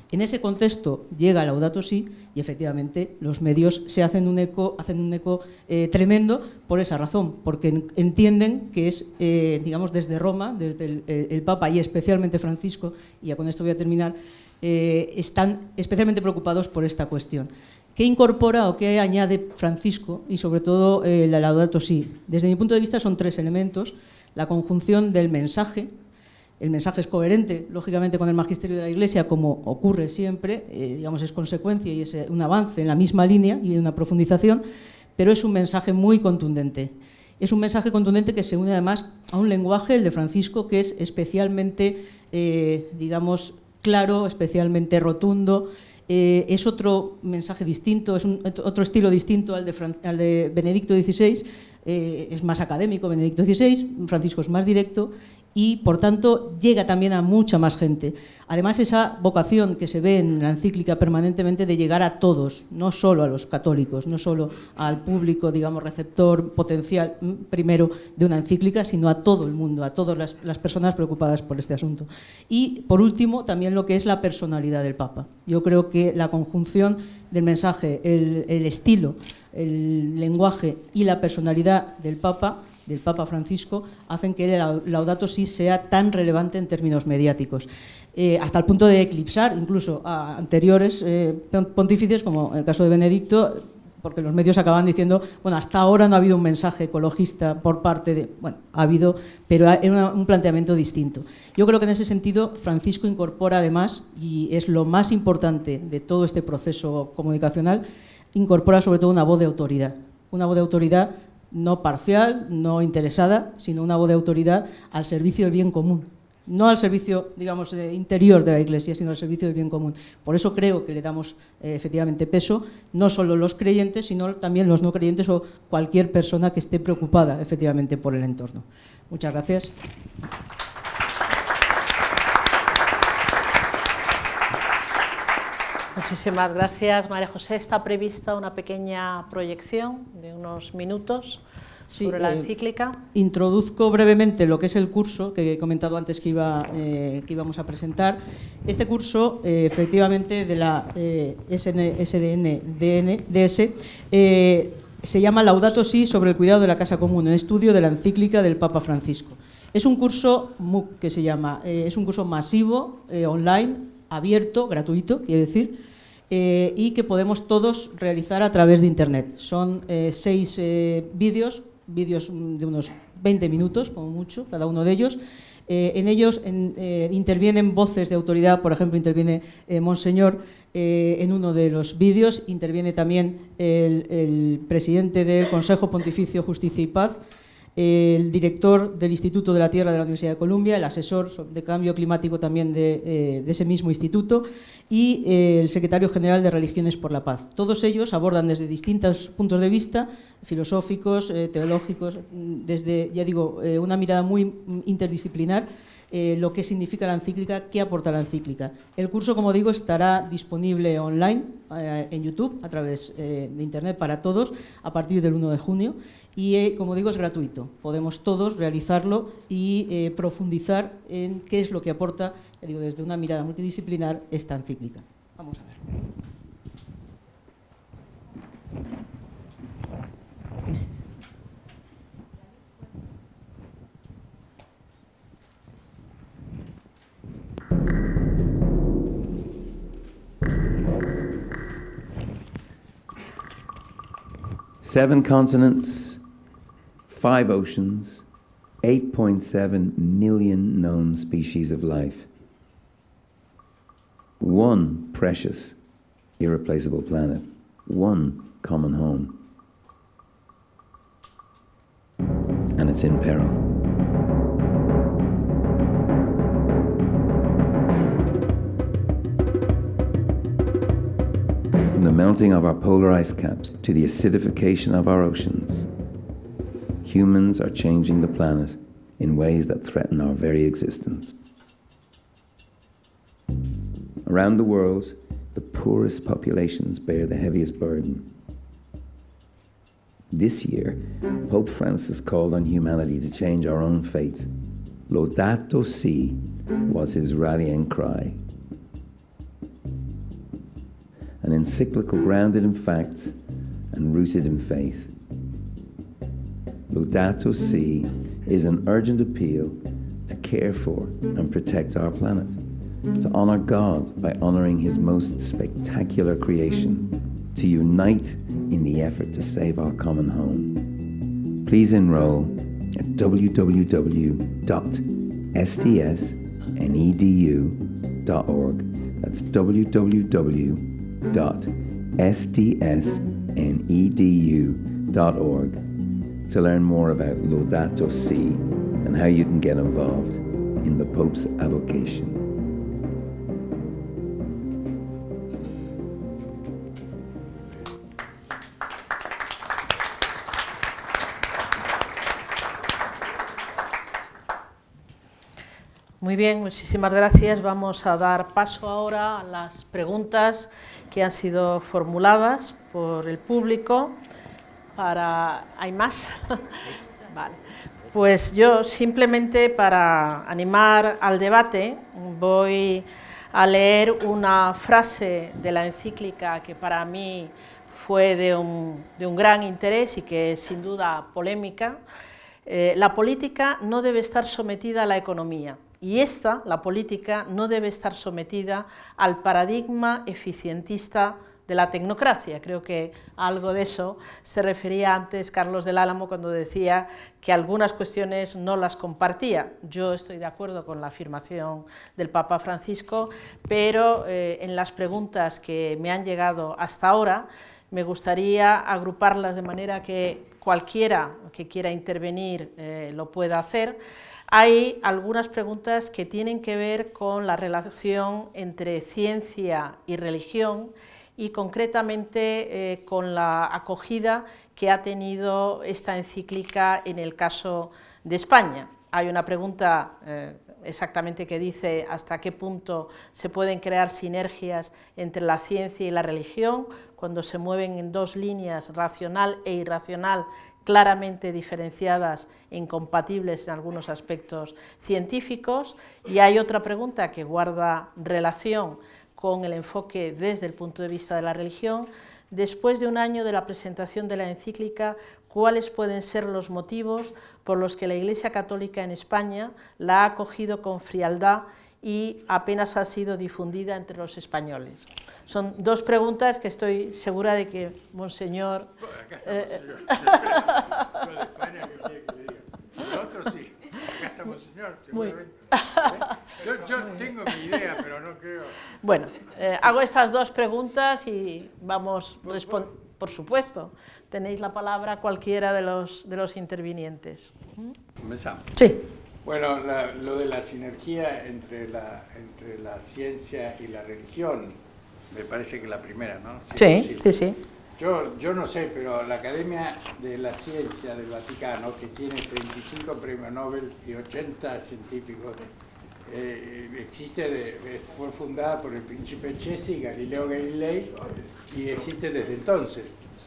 En ese contexto llega Laudato Si y efectivamente los medios se hacen un eco, hacen un eco eh, tremendo por esa razón, porque entienden que es, eh, digamos, desde Roma, desde el, el Papa y especialmente Francisco, y ya con esto voy a terminar, eh, están especialmente preocupados por esta cuestión. ¿Qué incorpora o qué añade Francisco y sobre todo eh, la Laudato Si? Desde mi punto de vista son tres elementos: la conjunción del mensaje. El mensaje es coherente, lógicamente, con el magisterio de la Iglesia, como ocurre siempre, eh, digamos, es consecuencia y es un avance en la misma línea y una profundización, pero es un mensaje muy contundente. Es un mensaje contundente que se une además a un lenguaje, el de Francisco, que es especialmente, eh, digamos, claro, especialmente rotundo. Eh, es otro mensaje distinto, es un, otro estilo distinto al de, Fran, al de Benedicto dieciséis, eh, es más académico Benedicto dieciséis, Francisco es más directo y, por tanto, llega también a mucha más gente. Además, esa vocación que se ve en la encíclica permanentemente de llegar a todos, no solo a los católicos, no solo al público, digamos, receptor potencial primero de una encíclica, sino a todo el mundo, a todas las, las personas preocupadas por este asunto. Y, por último, también lo que es la personalidad del Papa. Yo creo que la conjunción del mensaje, el, el estilo, el lenguaje y la personalidad del Papa, del Papa Francisco, hacen que el Laudato Si sea tan relevante en términos mediáticos, eh, hasta el punto de eclipsar incluso a anteriores eh, pontífices, como el caso de Benedicto, porque los medios acaban diciendo, bueno, hasta ahora no ha habido un mensaje ecologista por parte de... Bueno, ha habido, pero era un planteamiento distinto. Yo creo que en ese sentido Francisco incorpora además, y es lo más importante de todo este proceso comunicacional, incorpora sobre todo una voz de autoridad, una voz de autoridad no parcial, no interesada, sino una voz de autoridad al servicio del bien común. No al servicio, digamos, eh, interior de la Iglesia, sino al servicio del bien común. Por eso creo que le damos eh, efectivamente peso, no solo los creyentes, sino también los no creyentes o cualquier persona que esté preocupada efectivamente por el entorno. Muchas gracias. Muchísimas gracias, María José. Está prevista una pequeña proyección de unos minutos sí, sobre la encíclica. Eh, introduzco brevemente lo que es el curso que he comentado antes que, iba, eh, que íbamos a presentar. Este curso, eh, efectivamente, de la eh, S D N D S, eh, se llama Laudato Si sobre el cuidado de la casa común, un estudio de la encíclica del Papa Francisco. Es un curso M O O C que se llama, eh, es un curso masivo, eh, online, abierto, gratuito, quiero decir, eh, y que podemos todos realizar a través de Internet. Son eh, seis eh, vídeos, vídeos de unos veinte minutos, como mucho, cada uno de ellos. Eh, en ellos en, eh, intervienen voces de autoridad, por ejemplo, interviene eh, Monseñor eh, en uno de los vídeos, interviene también el, el presidente del Consejo Pontificio Justicia y Paz, el director del Instituto de la Tierra de la Universidad de Columbia, el asesor de cambio climático también de, eh, de ese mismo instituto y eh, el secretario general de Religiones por la Paz. Todos ellos abordan desde distintos puntos de vista, filosóficos, eh, teológicos, desde, ya digo, eh, una mirada muy interdisciplinar, eh, lo que significa la encíclica, qué aporta la encíclica. El curso, como digo, estará disponible online eh, en YouTube, a través eh, de Internet para todos, a partir del uno de junio. Y, eh, como digo, es gratuito. Podemos todos realizarlo y eh, profundizar en qué es lo que aporta, ya digo, desde una mirada multidisciplinar, esta encíclica. Vamos a ver. Seven continents, five oceans, eight point seven million known species of life. One precious, irreplaceable planet, one common home. And it's in peril. From the melting of our polar ice caps to the acidification of our oceans, humans are changing the planet in ways that threaten our very existence. Around the world, the poorest populations bear the heaviest burden. This year, Pope Francis called on humanity to change our own fate. Laudato Si was his rallying cry. an encyclical grounded in facts and rooted in faith. Laudato Si is an urgent appeal to care for and protect our planet, to honor God by honoring His most spectacular creation, to unite in the effort to save our common home. Please enroll at w w w dot s d s nedu dot org. That's w w w dot s d s nedu dot org to learn more about Laudato Si and how you can get involved in the Pope's avocation. Muy bien, muchísimas gracias. Vamos a dar paso ahora a las preguntas que han sido formuladas por el público. Para... ¿Hay más? Vale. Pues yo simplemente para animar al debate voy a leer una frase de la encíclica que para mí fue de un, de un gran interés y que es sin duda polémica. Eh, la política no debe estar sometida a la economía. Y esta, la política, no debe estar sometida al paradigma eficientista de la tecnocracia. Creo que a algo de eso se refería antes Carlos del Álamo cuando decía que algunas cuestiones no las compartía. Yo estoy de acuerdo con la afirmación del Papa Francisco, pero eh, en las preguntas que me han llegado hasta ahora me gustaría agruparlas de manera que cualquiera que quiera intervenir eh, lo pueda hacer. Hay algunas preguntas que tienen que ver con la relación entre ciencia y religión y concretamente eh, con la acogida que ha tenido esta encíclica en el caso de España. Hay una pregunta eh, exactamente que dice hasta qué punto se pueden crear sinergias entre la ciencia y la religión cuando se mueven en dos líneas, racional e irracional, claramente diferenciadas e incompatibles en algunos aspectos científicos. Y hay otra pregunta que guarda relación con el enfoque desde el punto de vista de la religión. Después de un año de la presentación de la encíclica, ¿cuáles pueden ser los motivos por los que la Iglesia Católica en España la ha acogido con frialdad y apenas ha sido difundida entre los españoles? Son dos preguntas que estoy segura de que Monseñor... Bueno, acá está eh, Monseñor. Yo de España, ¿qué quiere que le diga? Nosotros sí, acá está Monseñor, seguramente. Yo, yo tengo mi idea, pero no creo... Bueno, eh, hago estas dos preguntas y vamos a responder. Por supuesto, tenéis la palabra cualquiera de los, de los intervinientes. Comenzamos. Sí. Bueno, la, lo de la sinergia entre la, entre la ciencia y la religión, me parece que la primera, ¿no? Sí, sí, sí, sí. Yo, yo no sé, pero la Academia de la Ciencia del Vaticano, que tiene treinta y cinco premios Nobel y ochenta científicos, eh, existe, de, fue fundada por el príncipe Cesi, Galileo Galilei, y existe desde entonces.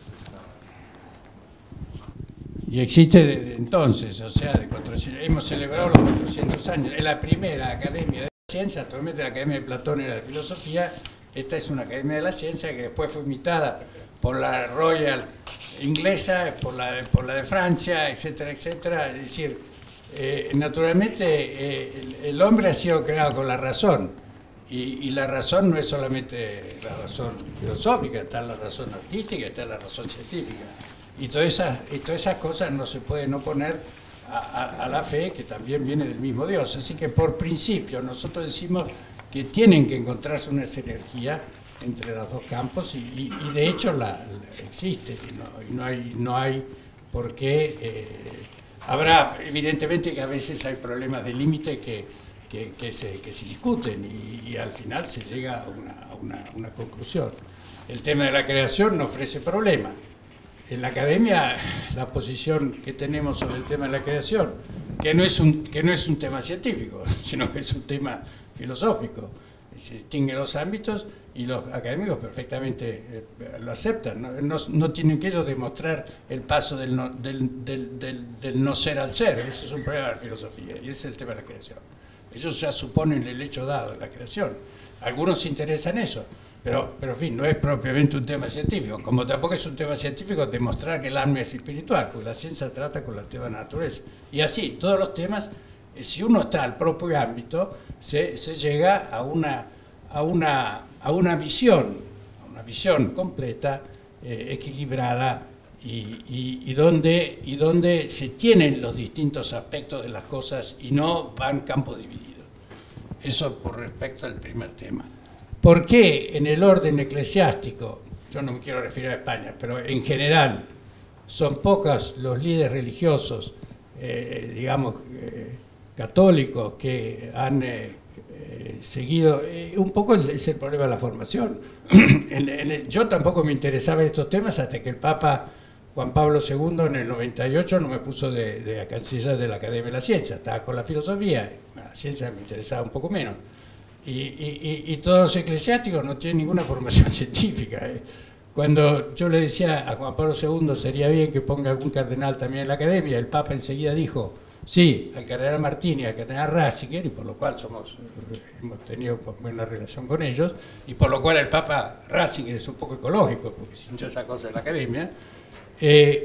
Y existe desde entonces, o sea, de cuatrocientos, hemos celebrado los cuatrocientos años. Es la primera academia de la ciencia, actualmente la Academia de Platón era de filosofía, esta es una academia de la ciencia que después fue imitada por la Royal inglesa, por la, por la de Francia, etcétera, etcétera. Es decir, eh, naturalmente eh, el, el hombre ha sido creado con la razón, y, y la razón no es solamente la razón filosófica, está la razón artística, está la razón científica. Y todas esas, y todas esas cosas no se pueden oponer a, a, a la fe, que también viene del mismo Dios. Así que por principio nosotros decimos que tienen que encontrarse una sinergia entre los dos campos y, y, y de hecho la, la existe y no, y no hay no hay por qué. Eh, habrá evidentemente que a veces hay problemas de límite que, que, que, se, que se discuten y, y al final se llega a una, a una, una conclusión. El tema de la creación no ofrece problema. En la academia, la posición que tenemos sobre el tema de la creación, que no es un, que no es un tema científico, sino que es un tema filosófico, se distinguen los ámbitos y los académicos perfectamente eh, lo aceptan. ¿no? No, no tienen que ellos demostrar el paso del no, del, del, del, del no ser al ser, eso es un problema de la filosofía y ese es el tema de la creación. Ellos ya suponen el hecho dado de la creación. Algunos se interesan en eso, Pero, pero, en fin, no es propiamente un tema científico, como tampoco es un tema científico demostrar que el alma es espiritual, porque la ciencia trata con la tema de la naturaleza. Y así, todos los temas, eh, si uno está al propio ámbito, se, se llega a una, a, una, a una visión, a una visión completa, eh, equilibrada, y, y, y, donde, y donde se tienen los distintos aspectos de las cosas y no van campos divididos. Eso por respecto al primer tema. ¿Por qué en el orden eclesiástico, yo no me quiero referir a España, pero en general son pocos los líderes religiosos, eh, digamos, eh, católicos que han eh, eh, seguido? Eh, un poco es el problema de la formación. en, en el, yo tampoco me interesaba en estos temas hasta que el Papa Juan Pablo segundo en el noventa y ocho no me puso de, de canciller de la Academia de la Ciencia, estaba con la filosofía, la ciencia me interesaba un poco menos. Y, y, y todos los eclesiásticos no tienen ninguna formación científica. ¿eh? Cuando yo le decía a Juan Pablo segundo sería bien que ponga algún cardenal también en la academia, el Papa enseguida dijo sí, al cardenal Martini, al cardenal Ratzinger, y por lo cual somos, hemos tenido buena relación con ellos, y por lo cual el Papa Ratzinger es un poco ecológico, porque sin esa cosa de la academia. Eh,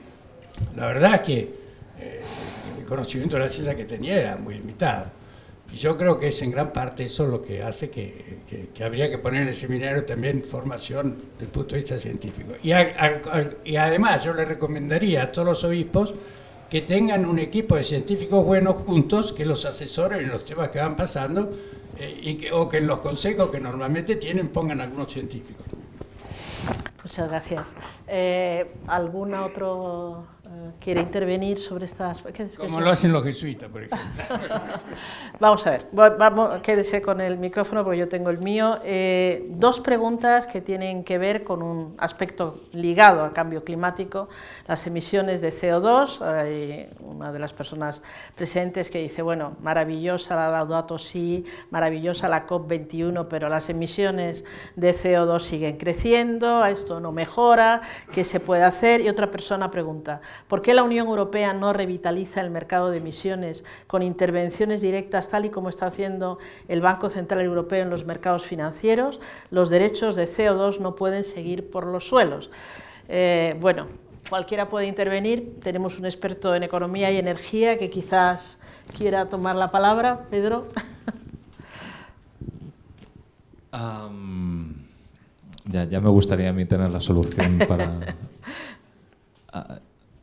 la verdad es que eh, el conocimiento de la ciencia que tenía era muy limitado. Y yo creo que es en gran parte eso lo que hace que, que, que habría que poner en el seminario también formación desde el punto de vista científico. Y, a, a, y además yo le recomendaría a todos los obispos que tengan un equipo de científicos buenos juntos, que los asesoren en los temas que van pasando, eh, y que, o que en los consejos que normalmente tienen pongan algunos científicos. Muchas gracias. Eh, ¿Alguna otro eh, quiere intervenir sobre estas? Como lo hacen los jesuitas, por ejemplo. Vamos a ver, vamos, quédese con el micrófono porque yo tengo el mío. Eh, dos preguntas que tienen que ver con un aspecto ligado al cambio climático, las emisiones de C O dos. Hay una de las personas presentes que dice, bueno, maravillosa la Laudato Si, maravillosa la COP veintiuno, pero las emisiones de C O dos siguen creciendo, esto no mejora, ¿qué se puede hacer? Y otra persona pregunta, ¿por qué la Unión Europea no revitaliza el mercado de emisiones con intervenciones directas tal y como está haciendo el Banco Central Europeo en los mercados financieros? Los derechos de C O dos no pueden seguir por los suelos. Eh, bueno, cualquiera puede intervenir, tenemos un experto en economía y energía que quizás quiera tomar la palabra. Pedro. Um, ya, ya me gustaría a mí tener la solución para... uh,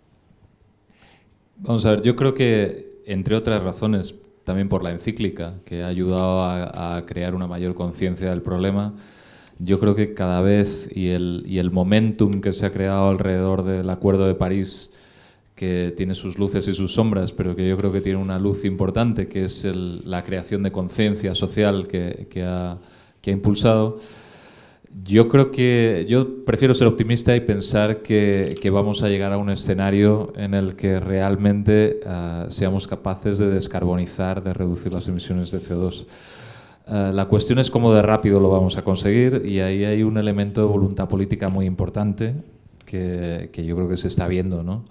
vamos a ver, yo creo que, entre otras razones, también por la encíclica, que ha ayudado a, a crear una mayor conciencia del problema, yo creo que cada vez, y el, y el momentum que se ha creado alrededor del Acuerdo de París, que tiene sus luces y sus sombras, pero que yo creo que tiene una luz importante, que es el, la creación de conciencia social que, que, ha, que ha impulsado. Yo creo que yo prefiero ser optimista y pensar que, que vamos a llegar a un escenario en el que realmente uh, seamos capaces de descarbonizar, de reducir las emisiones de C O dos. Uh, la cuestión es cómo de rápido lo vamos a conseguir, y ahí hay un elemento de voluntad política muy importante que, que yo creo que se está viendo, ¿no?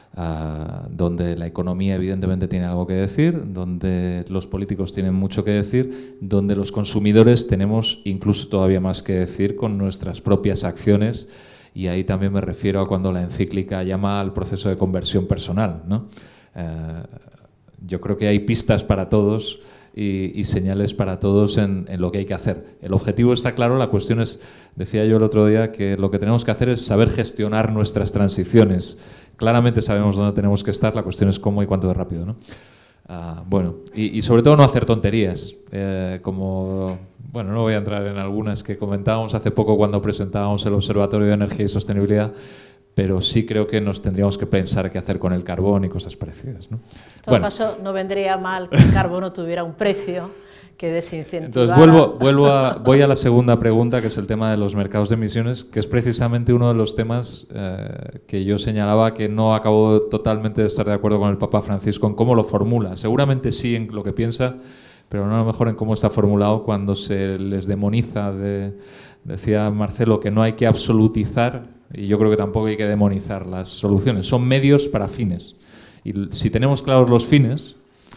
Uh, donde la economía evidentemente tiene algo que decir, donde los políticos tienen mucho que decir, donde los consumidores tenemos incluso todavía más que decir con nuestras propias acciones, y ahí también me refiero a cuando la encíclica llama al proceso de conversión personal, ¿no? Uh, yo creo que hay pistas para todos y, y señales para todos en, en lo que hay que hacer. El objetivo está claro, la cuestión es, decía yo el otro día, que lo que tenemos que hacer es saber gestionar nuestras transiciones. Claramente sabemos dónde tenemos que estar, la cuestión es cómo y cuánto de rápido, ¿no? Uh, bueno, y, y sobre todo no hacer tonterías, eh, como, bueno, no voy a entrar en algunas que comentábamos hace poco cuando presentábamos el Observatorio de Energía y Sostenibilidad, pero sí creo que nos tendríamos que pensar qué hacer con el carbón y cosas parecidas, ¿no? En todo bueno. caso, no vendría mal que el carbono tuviera un precio que desincentivara. Entonces vuelvo, vuelvo a, voy a la segunda pregunta, que es el tema de los mercados de emisiones, que es precisamente uno de los temas eh, que yo señalaba que no acabo totalmente de estar de acuerdo con el Papa Francisco en cómo lo formula. Seguramente sí en lo que piensa, pero no a lo mejor en cómo está formulado cuando se les demoniza. De, decía Marcelo que no hay que absolutizar, y yo creo que tampoco hay que demonizar las soluciones. Son medios para fines. Y si tenemos claros los fines,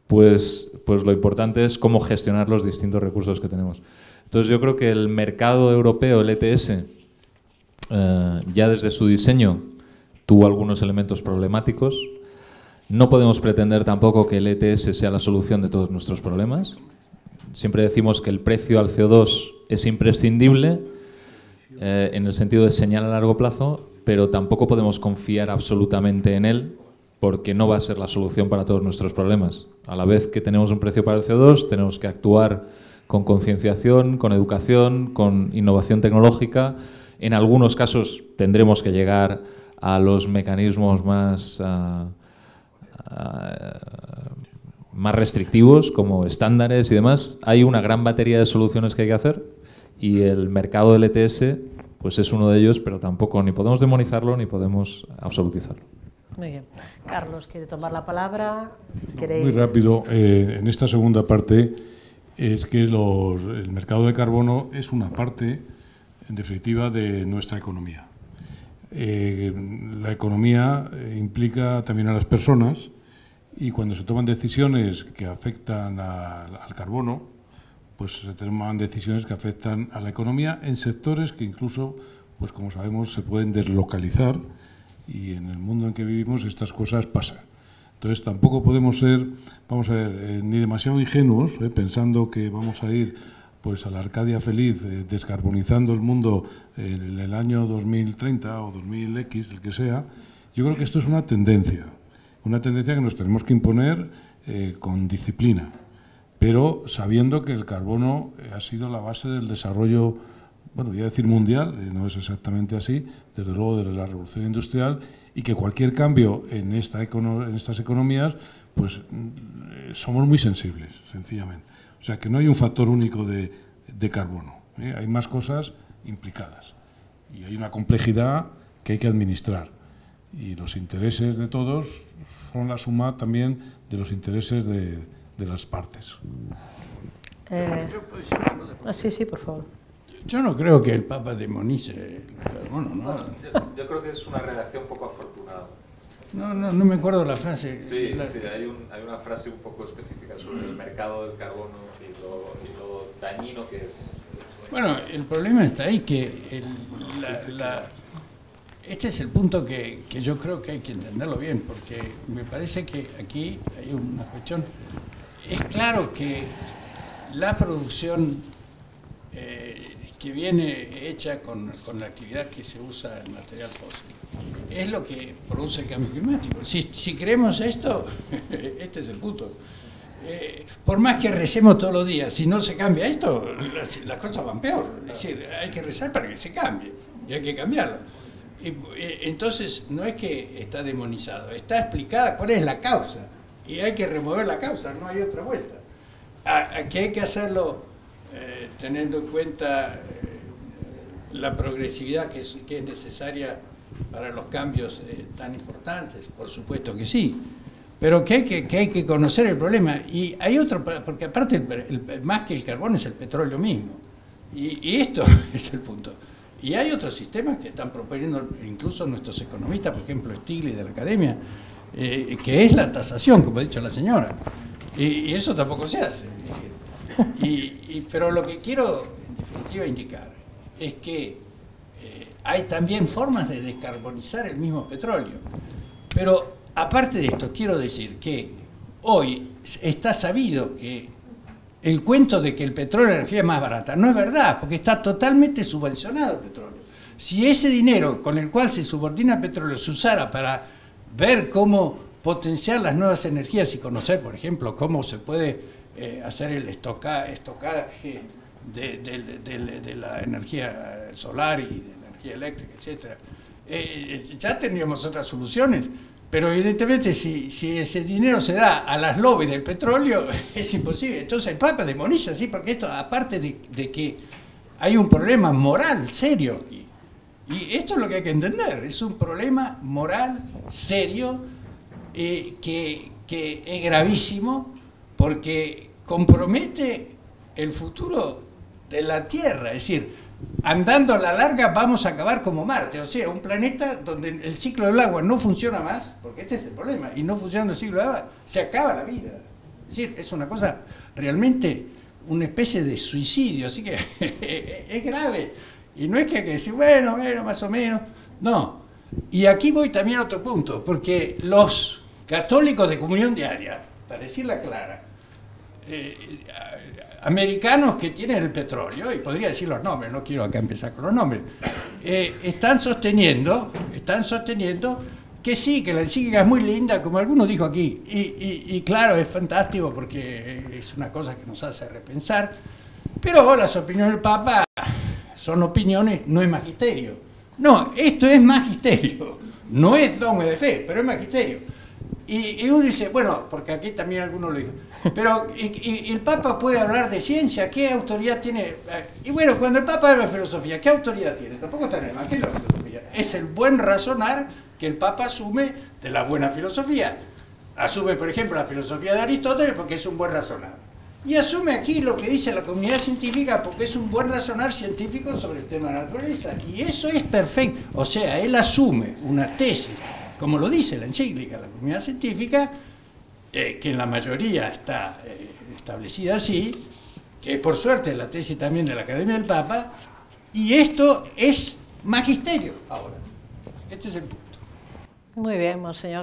pues, pues lo importante es cómo gestionar los distintos recursos que tenemos. Entonces yo creo que el mercado europeo, el E T S, eh, ya desde su diseño tuvo algunos elementos problemáticos. No podemos pretender tampoco que el E T S sea la solución de todos nuestros problemas. Siempre decimos que el precio al C O dos es imprescindible eh, en el sentido de señal a largo plazo, pero tampoco podemos confiar absolutamente en él porque no va a ser la solución para todos nuestros problemas. A la vez que tenemos un precio para el C O dos, tenemos que actuar con concienciación, con educación, con innovación tecnológica. En algunos casos tendremos que llegar a los mecanismos más, uh, uh, más restrictivos, como estándares y demás. Hay una gran batería de soluciones que hay que hacer y el mercado del E T S pues es uno de ellos, pero tampoco ni podemos demonizarlo ni podemos absolutizarlo. Muy bien. Carlos, ¿quiere tomar la palabra? Si queréis... Muy rápido. Eh, en esta segunda parte es que los, el mercado de carbono es una parte, en definitiva, de nuestra economía. Eh, la economía implica también a las personas y cuando se toman decisiones que afectan a, al carbono, pues se toman decisiones que afectan a la economía en sectores que incluso, pues como sabemos, se pueden deslocalizar y en el mundo en que vivimos estas cosas pasan. Entonces tampoco podemos ser, vamos a ver, eh, ni demasiado ingenuos, eh, pensando que vamos a ir pues a la Arcadia feliz, eh, descarbonizando el mundo en el año dos mil treinta o dos mil equis, el que sea. Yo creo que esto es una tendencia, una tendencia que nos tenemos que imponer eh, con disciplina, pero sabiendo que el carbono ha sido la base del desarrollo, bueno, voy a decir mundial, eh, no es exactamente así, desde luego de la revolución industrial, y que cualquier cambio en, esta econo en estas economías, pues eh, somos muy sensibles, sencillamente. O sea, que no hay un factor único de, de carbono, ¿eh? Hay más cosas implicadas y hay una complejidad que hay que administrar. Y los intereses de todos son la suma también de los intereses de, de las partes. Eh, ah, sí, sí, por favor. Yo no creo que el Papa demonice el carbono, ¿no? Bueno, yo, yo creo que es una redacción un poco afortunada. No, no, no me acuerdo la frase. Sí, la... sí hay, un, hay una frase un poco específica sobre el mercado del carbono y lo, y lo dañino que es. Bueno, el problema está ahí que el, la, la, este es el punto que, que yo creo que hay que entenderlo bien, porque me parece que aquí hay una cuestión. Es claro que la producción eh, que viene hecha con, con la actividad que se usa en material fósil es lo que produce el cambio climático. Si, si creemos esto, este es el punto. Eh, por más que recemos todos los días, si no se cambia esto, las, las cosas van peor. Es decir, hay que rezar para que se cambie y hay que cambiarlo. Y, eh, entonces, no es que está demonizado, está explicada cuál es la causa y hay que remover la causa, no hay otra vuelta. A, a que hay que hacerlo eh, teniendo en cuenta eh, la progresividad que es, que es necesaria para los cambios eh, tan importantes, por supuesto que sí, pero que hay que, que hay que conocer el problema. Y hay otro, porque aparte, el, el, más que el carbón es el petróleo mismo, y, y esto es el punto. Y hay otros sistemas que están proponiendo incluso nuestros economistas, por ejemplo Stiglitz de la Academia, eh, que es la tasación, como ha dicho la señora, y, y eso tampoco se hace. Es decir, y, y, pero lo que quiero en definitiva indicar es que Eh, hay también formas de descarbonizar el mismo petróleo. Pero aparte de esto, quiero decir que hoy está sabido que el cuento de que el petróleo es la energía más barata no es verdad, porque está totalmente subvencionado el petróleo. Si ese dinero con el cual se subordina el petróleo se usara para ver cómo potenciar las nuevas energías y conocer, por ejemplo, cómo se puede eh, hacer el estoca, estocaje De, de, de, de la energía solar y de la energía eléctrica, etcétera. Eh, ya tendríamos otras soluciones, pero evidentemente si, si ese dinero se da a las lobbies del petróleo es imposible. Entonces el Papa demoniza, sí, porque esto, aparte de, de que hay un problema moral serio aquí, y esto es lo que hay que entender, es un problema moral serio eh, que, que es gravísimo porque compromete el futuro de la Tierra. Es decir, andando a la larga vamos a acabar como Marte, o sea, un planeta donde el ciclo del agua no funciona más, porque este es el problema, y no funciona el ciclo del agua, se acaba la vida. Es decir, es una cosa realmente, una especie de suicidio, así que es grave. Y no es que hay que decir, bueno, bueno, más o menos, no. Y aquí voy también a otro punto, porque los católicos de comunión diaria, para decirla clara, eh, americanos que tienen el petróleo, y podría decir los nombres, no quiero acá empezar con los nombres, eh, están sosteniendo, están sosteniendo que sí, que la encíclica es muy linda, como alguno dijo aquí, y, y, y claro, es fantástico porque es una cosa que nos hace repensar, pero las opiniones del Papa son opiniones, no es magisterio. No, esto es magisterio, no es dogma de fe, pero es magisterio. Y, y uno dice, bueno, porque aquí también algunos lo dijo, pero y, y, el Papa puede hablar de ciencia, ¿qué autoridad tiene? Y bueno, cuando el Papa habla de filosofía, ¿qué autoridad tiene? Tampoco está en el Evangelio la filosofía. Es el buen razonar que el Papa asume de la buena filosofía. Asume, por ejemplo, la filosofía de Aristóteles porque es un buen razonar. Y asume aquí lo que dice la comunidad científica porque es un buen razonar científico sobre el tema de la naturaleza. Y eso es perfecto. O sea, él asume una tesis, como lo dice la encíclica, la comunidad científica, eh, que en la mayoría está eh, establecida así, que por suerte es la tesis también de la Academia del Papa, y esto es magisterio ahora. Este es el punto. Muy bien, monseñor.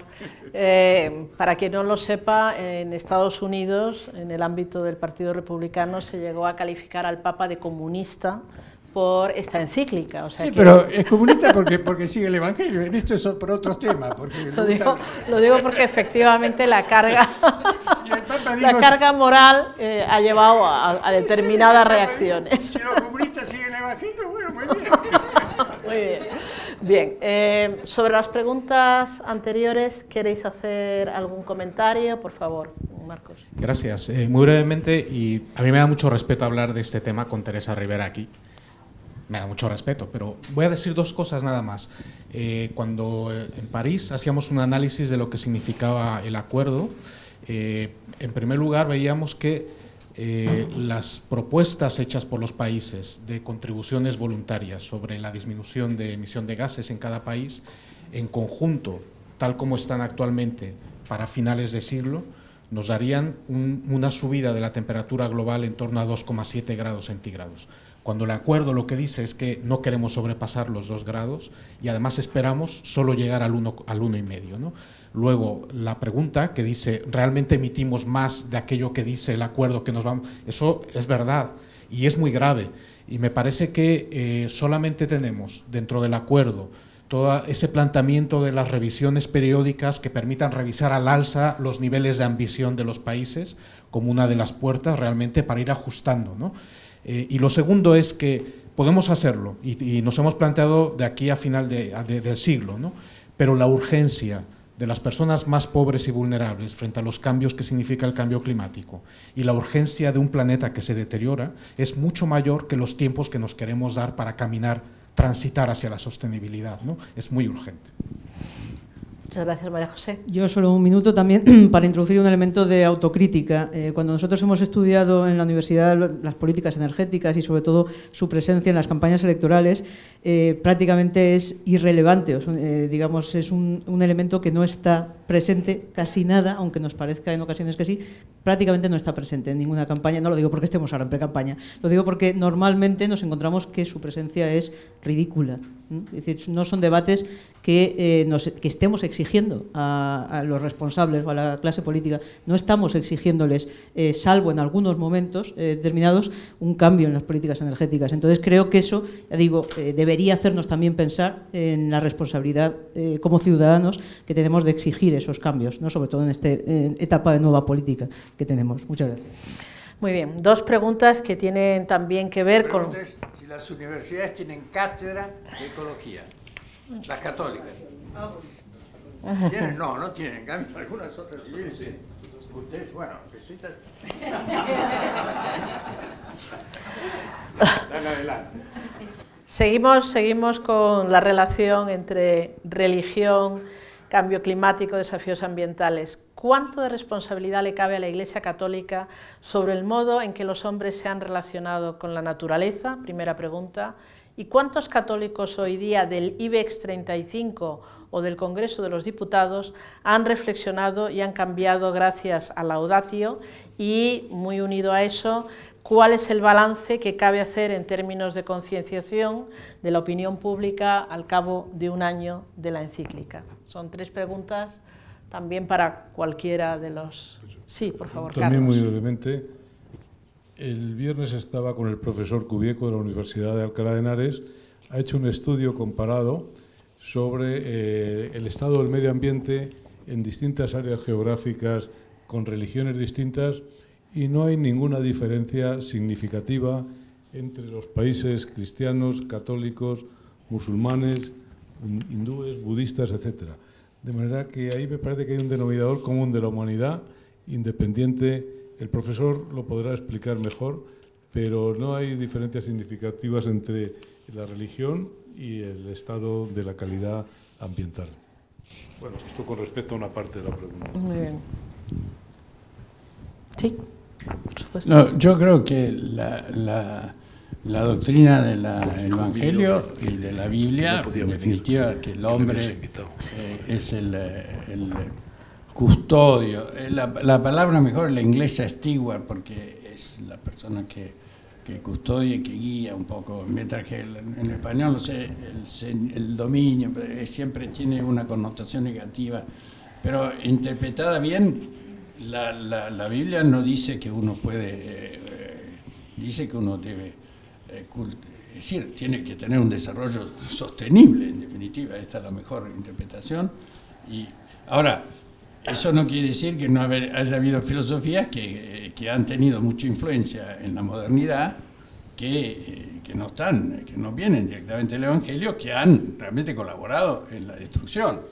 Eh, para quien no lo sepa, en Estados Unidos, en el ámbito del Partido Republicano, se llegó a calificar al Papa de comunista por esta encíclica. O sea sí, que... pero es comunista porque, porque sigue el Evangelio, en esto es por otros temas. Porque lo, digo, lo digo porque efectivamente la carga, dijo, la carga moral eh, ha llevado a, a determinadas sí, sí, reacciones. Si los comunistas siguen el Evangelio, bueno, muy bien. Muy bien. Bien, eh, sobre las preguntas anteriores, ¿queréis hacer algún comentario? Por favor, Marcos. Gracias. Eh, muy brevemente, y a mí me da mucho respeto hablar de este tema con Teresa Rivera aquí. Me da mucho respeto, pero voy a decir dos cosas nada más. Eh, cuando eh, en París hacíamos un análisis de lo que significaba el acuerdo, eh, en primer lugar veíamos que Eh, las propuestas hechas por los países de contribuciones voluntarias sobre la disminución de emisión de gases en cada país, en conjunto, tal como están actualmente para finales de siglo, nos darían un, una subida de la temperatura global en torno a dos coma siete grados centígrados. Cuando el acuerdo lo que dice es que no queremos sobrepasar los dos grados y además esperamos solo llegar al uno, al uno y medio, ¿no? Luego, la pregunta que dice, ¿realmente emitimos más de aquello que dice el acuerdo que nos vamos? Eso es verdad y es muy grave. Y me parece que eh, solamente tenemos dentro del acuerdo todo ese planteamiento de las revisiones periódicas que permitan revisar al alza los niveles de ambición de los países como una de las puertas realmente para ir ajustando, ¿no? Eh, y lo segundo es que podemos hacerlo y, y nos hemos planteado de aquí a final de, de, del siglo, ¿no? Pero la urgencia de las personas más pobres y vulnerables frente a los cambios que significa el cambio climático y la urgencia de un planeta que se deteriora es mucho mayor que los tiempos que nos queremos dar para caminar, transitar hacia la sostenibilidad, ¿no? Es muy urgente. Muchas gracias, María José. Yo solo un minuto también para introducir un elemento de autocrítica. Eh, cuando nosotros hemos estudiado en la universidad las políticas energéticas y sobre todo su presencia en las campañas electorales, eh, prácticamente es irrelevante, o sea, eh, digamos, es un, un elemento que no está presente casi nada, aunque nos parezca en ocasiones que sí, prácticamente no está presente en ninguna campaña. No lo digo porque estemos ahora en pre-campaña, lo digo porque normalmente nos encontramos que su presencia es ridícula. Es decir, no son debates que, eh, nos, que estemos exigiendo a, a los responsables o a la clase política. No estamos exigiéndoles, eh, salvo en algunos momentos eh, determinados, un cambio en las políticas energéticas. Entonces creo que eso, ya digo, eh, debería hacernos también pensar en la responsabilidad eh, como ciudadanos que tenemos de exigir esos cambios, ¿no? Sobre todo en esta eh, etapa de nueva política que tenemos. Muchas gracias. Muy bien, dos preguntas que tienen también que ver con... Si las universidades tienen cátedra de ecología, las católicas. ¿Tienen? No, no tienen. En cambio, algunas otras sí. sí. Ustedes, bueno, jesuitas. Dale adelante. Seguimos, seguimos con la relación entre religión, cambio climático, desafíos ambientales. ¿Cuánto de responsabilidad le cabe a la Iglesia Católica sobre el modo en que los hombres se han relacionado con la naturaleza? Primera pregunta. ¿Y cuántos católicos hoy día del IBEX treinta y cinco o del Congreso de los Diputados han reflexionado y han cambiado gracias a Laudatio? Y, muy unido a eso, ¿cuál es el balance que cabe hacer en términos de concienciación de la opinión pública al cabo de un año de la encíclica? Son tres preguntas también para cualquiera de los... Sí, por favor, también Carlos. Muy brevemente, el viernes estaba con el profesor Cubieco de la Universidad de Alcalá de Henares, ha hecho un estudio comparado sobre eh, el estado del medio ambiente en distintas áreas geográficas con religiones distintas, y no hay ninguna diferencia significativa entre los países cristianos, católicos, musulmanes, hindúes, budistas, etcétera. De manera que ahí me parece que hay un denominador común de la humanidad independiente. El profesor lo podrá explicar mejor, pero no hay diferencias significativas entre la religión y el estado de la calidad ambiental. Bueno, esto con respecto a una parte de la pregunta. Muy bien. Sí, por supuesto. No, yo creo que la, la, la doctrina del Evangelio y de la Biblia, en definitiva, que el hombre eh, es el, el custodio. La, la palabra mejor la inglesa steward, porque es la persona que, que custodia y que guía un poco, mientras que el, en español, no sé, el, el dominio siempre tiene una connotación negativa, pero interpretada bien. La, la, la Biblia no dice que uno puede, eh, dice que uno debe, eh, es decir, tiene que tener un desarrollo sostenible, en definitiva, esta es la mejor interpretación. Y ahora, eso no quiere decir que no haber, haya habido filosofías que, que han tenido mucha influencia en la modernidad, que, que no están, que no vienen directamente del Evangelio, que han realmente colaborado en la destrucción.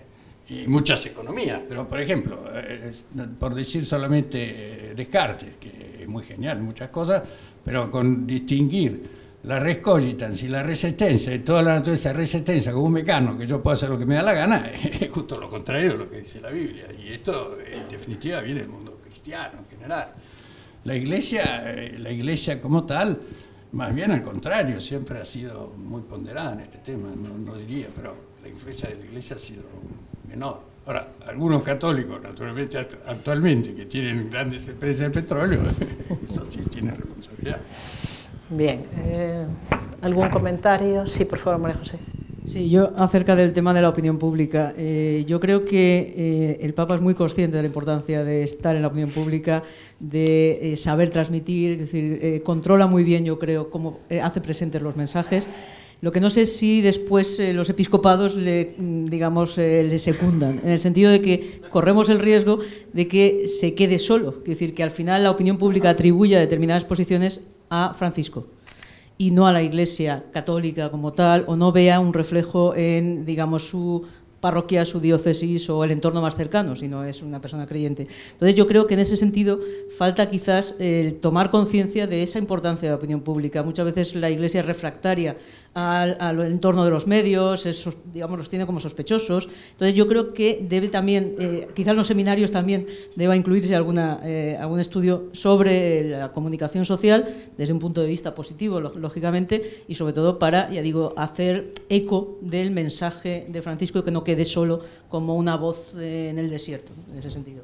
Y muchas economías, pero por ejemplo, eh, por decir solamente Descartes, que es muy genial en muchas cosas, pero con distinguir la res cogitans y la resistencia y toda la naturaleza de resistencia como un mecano, que yo puedo hacer lo que me da la gana, es justo lo contrario de lo que dice la Biblia. Y esto, en definitiva, viene del mundo cristiano en general. La Iglesia, eh, la Iglesia como tal, más bien al contrario, siempre ha sido muy ponderada en este tema, no, no diría, pero la influencia de la Iglesia ha sido menor. Ahora, algunos católicos, naturalmente, actualmente, que tienen grandes empresas de petróleo, eso sí tienen responsabilidad. Bien, eh, ¿algún comentario? Sí, por favor, María José. Sí, yo acerca del tema de la opinión pública, eh, yo creo que eh, el Papa es muy consciente de la importancia de estar en la opinión pública, de eh, saber transmitir, es decir, eh, controla muy bien, yo creo, cómo eh, hace presentes los mensajes. Lo que no sé es si después eh, los episcopados le, digamos, eh, le secundan, en el sentido de que corremos el riesgo de que se quede solo, es decir, que al final la opinión pública atribuya determinadas posiciones a Francisco y no a la Iglesia católica como tal, o no vea un reflejo en, digamos, su parroquia, su diócesis o el entorno más cercano, si no es una persona creyente. Entonces yo creo que en ese sentido falta quizás eh, tomar conciencia de esa importancia de la opinión pública. Muchas veces la Iglesia es refractaria al, al entorno de los medios, es, digamos, los tiene como sospechosos. Entonces yo creo que debe también, eh, quizás en los seminarios también deba incluirse alguna, eh, algún estudio sobre la comunicación social desde un punto de vista positivo, lógicamente, y sobre todo para, ya digo, hacer eco del mensaje de Francisco, que no quede solo como una voz eh, en el desierto, en ese sentido.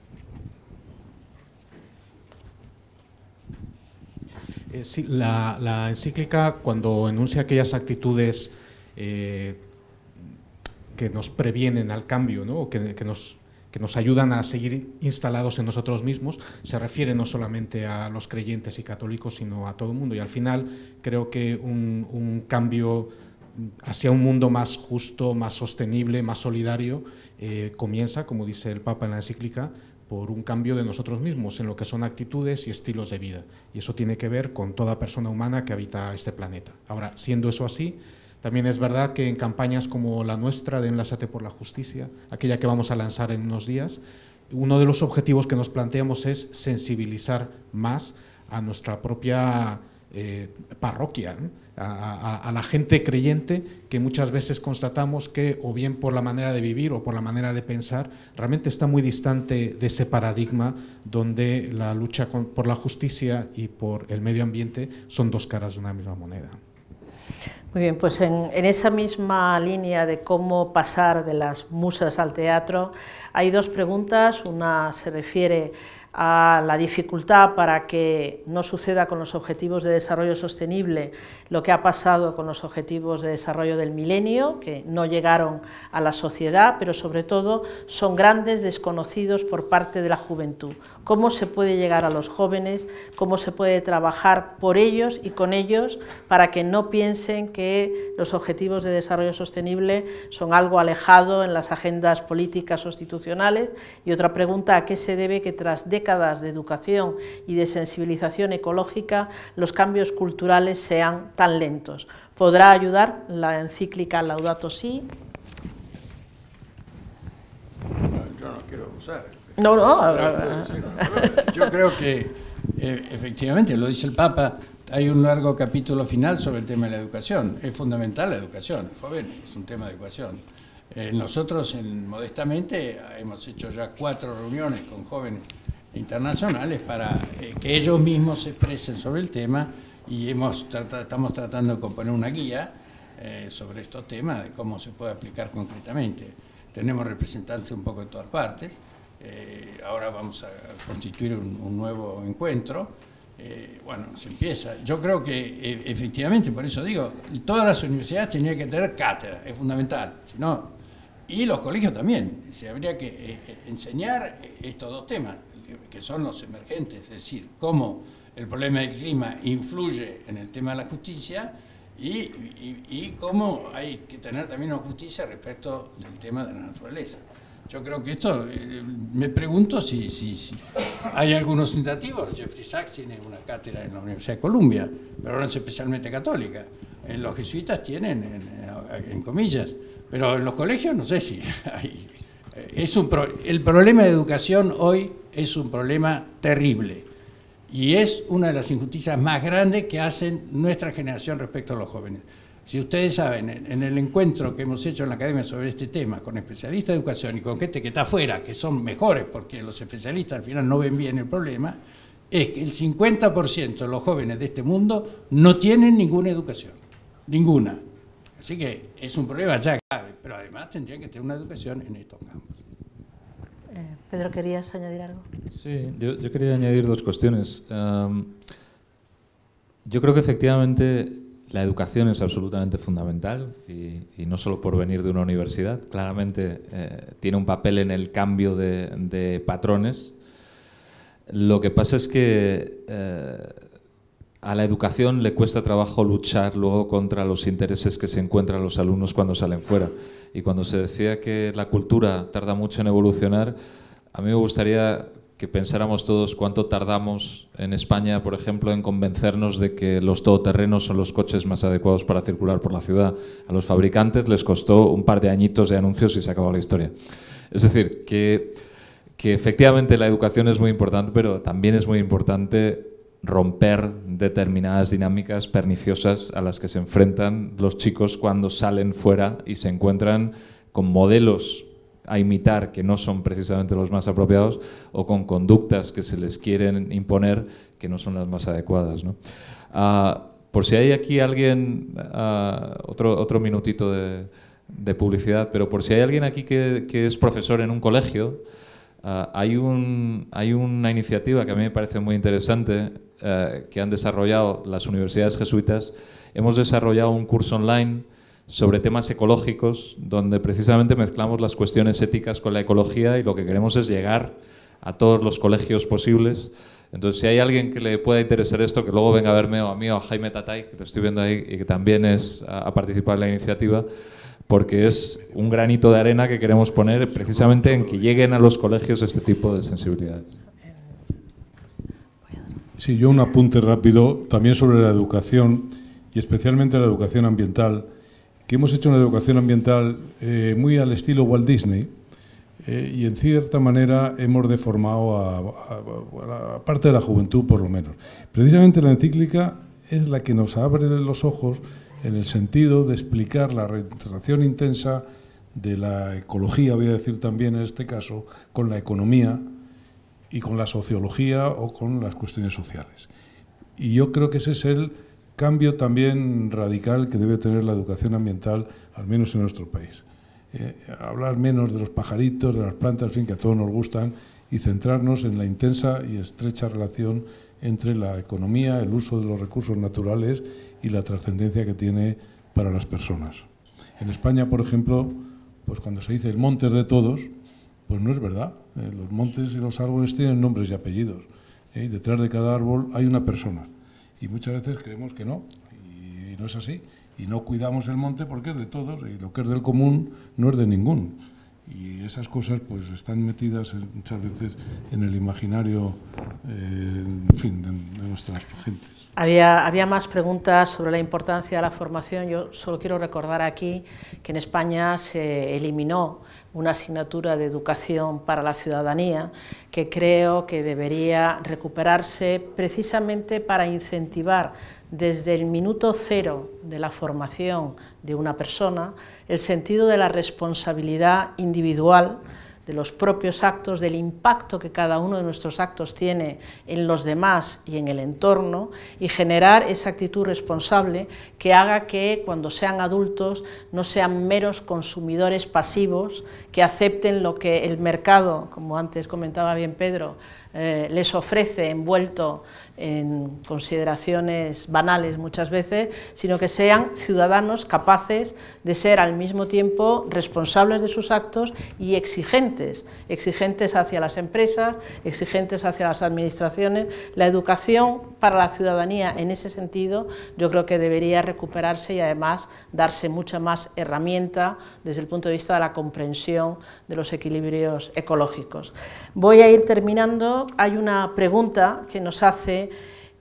Eh, sí, la, la encíclica, cuando enuncia aquellas actitudes eh, que nos previenen al cambio, ¿no? que, que, nos, que nos ayudan a seguir instalados en nosotros mismos, se refiere no solamente a los creyentes y católicos, sino a todo el mundo. Y al final creo que un, un cambio hacia un mundo más justo, más sostenible, más solidario, eh, comienza, como dice el Papa en la encíclica, por un cambio de nosotros mismos en lo que son actitudes y estilos de vida. Y eso tiene que ver con toda persona humana que habita este planeta. Ahora, siendo eso así, también es verdad que en campañas como la nuestra de Enlázate por la Justicia, aquella que vamos a lanzar en unos días, uno de los objetivos que nos planteamos es sensibilizar más a nuestra propia eh, parroquia, ¿no? A, a, a la gente creyente, que muchas veces constatamos que, o bien por la manera de vivir o por la manera de pensar, realmente está muy distante de ese paradigma donde la lucha con, por la justicia y por el medio ambiente son dos caras de una misma moneda. Muy bien, pues en, en esa misma línea de cómo pasar de las musas al teatro, hay dos preguntas. Una se refiere a la dificultad para que no suceda con los objetivos de desarrollo sostenible lo que ha pasado con los objetivos de desarrollo del milenio, que no llegaron a la sociedad, pero sobre todo son grandes desconocidos por parte de la juventud. ¿Cómo se puede llegar a los jóvenes? ¿Cómo se puede trabajar por ellos y con ellos para que no piensen que los objetivos de desarrollo sostenible son algo alejado en las agendas políticas o institucionales? Y otra pregunta, ¿a qué se debe que tras décadas de educación y de sensibilización ecológica los cambios culturales sean tan lentos? ¿Podrá ayudar la encíclica Laudato Si? No, yo no quiero abusar. No, no. Yo creo que eh, efectivamente, lo dice el Papa, hay un largo capítulo final sobre el tema de la educación. Es fundamental la educación, jóvenes, es un tema de educación. Eh, nosotros, en, modestamente, hemos hecho ya cuatro reuniones con jóvenes internacionales para eh, que ellos mismos se expresen sobre el tema, y hemos trat- estamos tratando de componer una guía eh, sobre estos temas, de cómo se puede aplicar concretamente. Tenemos representantes un poco de todas partes. Eh, ahora vamos a constituir un, un nuevo encuentro. Eh, bueno, se empieza. Yo creo que eh, efectivamente, por eso digo, todas las universidades tendrían que tener cátedra, es fundamental. Si no, y los colegios también. Se habría que eh, enseñar estos dos temas, que son los emergentes, es decir, cómo el problema del clima influye en el tema de la justicia y, y, y cómo hay que tener también una justicia respecto del tema de la naturaleza. Yo creo que esto, eh, me pregunto si, si, si hay algunos tentativos. Jeffrey Sachs tiene una cátedra en la Universidad de Columbia, pero no es especialmente católica. Eh, los jesuitas tienen, en, en comillas, pero en los colegios no sé si hay. Es un pro, el problema de educación hoy es un problema terrible y es una de las injusticias más grandes que hacen nuestra generación respecto a los jóvenes. Si ustedes saben, en el encuentro que hemos hecho en la academia sobre este tema, con especialistas de educación y con gente que está afuera, que son mejores porque los especialistas al final no ven bien el problema, es que el cincuenta por ciento de los jóvenes de este mundo no tienen ninguna educación, ninguna. Así que es un problema ya grave, pero además tendrían que tener una educación en estos campos. Eh, Pedro, ¿querías añadir algo? Sí, yo, yo quería añadir dos cuestiones. Um, yo creo que efectivamente la educación es absolutamente fundamental y, y no solo por venir de una universidad, claramente eh, tiene un papel en el cambio de, de patrones. Lo que pasa es que eh, a la educación le cuesta trabajo luchar luego contra los intereses que se encuentran los alumnos cuando salen fuera. Y cuando se decía que la cultura tarda mucho en evolucionar, a mí me gustaría que pensáramos todos cuánto tardamos en España, por ejemplo, en convencernos de que los todoterrenos son los coches más adecuados para circular por la ciudad. A los fabricantes les costó un par de añitos de anuncios y se acabó la historia. Es decir, que, que efectivamente la educación es muy importante, pero también es muy importante romper determinadas dinámicas perniciosas a las que se enfrentan los chicos cuando salen fuera y se encuentran con modelos a imitar que no son precisamente los más apropiados o con conductas que se les quieren imponer que no son las más adecuadas, ¿no? Uh, por si hay aquí alguien, uh, otro, otro minutito de, de publicidad, pero por si hay alguien aquí que, que es profesor en un colegio, uh, hay, un, hay una iniciativa que a mí me parece muy interesante uh, que han desarrollado las universidades jesuitas. Hemos desarrollado un curso online sobre temas ecológicos, donde precisamente mezclamos las cuestiones éticas con la ecología y lo que queremos es llegar a todos los colegios posibles. Entonces, si hay alguien que le pueda interesar esto, que luego venga a verme, o a mí o a Jaime Tatay, que lo estoy viendo ahí y que también es, ha participado en la iniciativa, porque es un granito de arena que queremos poner precisamente en que lleguen a los colegios este tipo de sensibilidades. Sí, yo un apunte rápido también sobre la educación y especialmente la educación ambiental, que hemos hecho una educación ambiental eh, muy al estilo Walt Disney eh, y en cierta manera hemos deformado a, a, a parte de la juventud por lo menos. Precisamente la encíclica es la que nos abre los ojos en el sentido de explicar la relación intensa de la ecología, voy a decir también en este caso, con la economía y con la sociología o con las cuestiones sociales. Y yo creo que ese es el cambio también radical que debe tener la educación ambiental, al menos en nuestro país. Eh, hablar menos de los pajaritos, de las plantas, en fin, que a todos nos gustan, y centrarnos en la intensa y estrecha relación entre la economía, el uso de los recursos naturales y la trascendencia que tiene para las personas. En España, por ejemplo, pues cuando se dice el monte es de todos, pues no es verdad. Eh, los montes y los árboles tienen nombres y apellidos. Eh, y detrás de cada árbol hay una persona. Y muchas veces creemos que no, y, y no es así. Y no cuidamos el monte porque es de todos, y lo que es del común no es de ninguno. Y esas cosas pues están metidas muchas veces en el imaginario, eh, en fin, de, de nuestras gentes. Había, había más preguntas sobre la importancia de la formación. Yo solo quiero recordar aquí que en España se eliminó una asignatura de educación para la ciudadanía que creo que debería recuperarse precisamente para incentivar desde el minuto cero de la formación de una persona el sentido de la responsabilidad individual, de los propios actos, del impacto que cada uno de nuestros actos tiene en los demás y en el entorno, y generar esa actitud responsable que haga que cuando sean adultos no sean meros consumidores pasivos que acepten lo que el mercado, como antes comentaba bien Pedro, eh, les ofrece envuelto en consideraciones banales muchas veces, sino que sean ciudadanos capaces de ser al mismo tiempo responsables de sus actos y exigentes, exigentes hacia las empresas, exigentes hacia las administraciones. La educación para la ciudadanía en ese sentido yo creo que debería recuperarse y además darse mucha más herramienta desde el punto de vista de la comprensión de los equilibrios ecológicos. Voy a ir terminando. Hay una pregunta que nos hace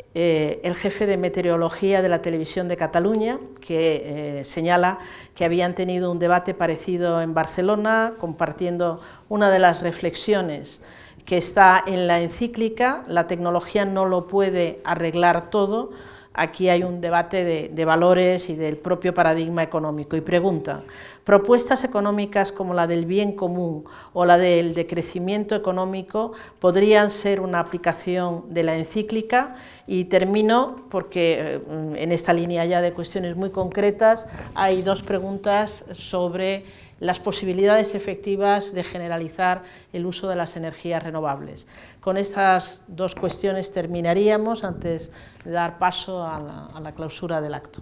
eh, el jefe de meteorología de la Televisión de Cataluña, que eh, señala que habían tenido un debate parecido en Barcelona, compartiendo una de las reflexiones que está en la encíclica: la tecnología no lo puede arreglar todo. Aquí hay un debate de, de valores y del propio paradigma económico. Y pregunta: ¿propuestas económicas como la del bien común o la del decrecimiento económico podrían ser una aplicación de la encíclica? Y termino porque en esta línea ya de cuestiones muy concretas hay dos preguntas sobre las posibilidades efectivas de generalizar el uso de las energías renovables. Con estas dos cuestiones terminaríamos antes de dar paso a la, a la clausura del acto.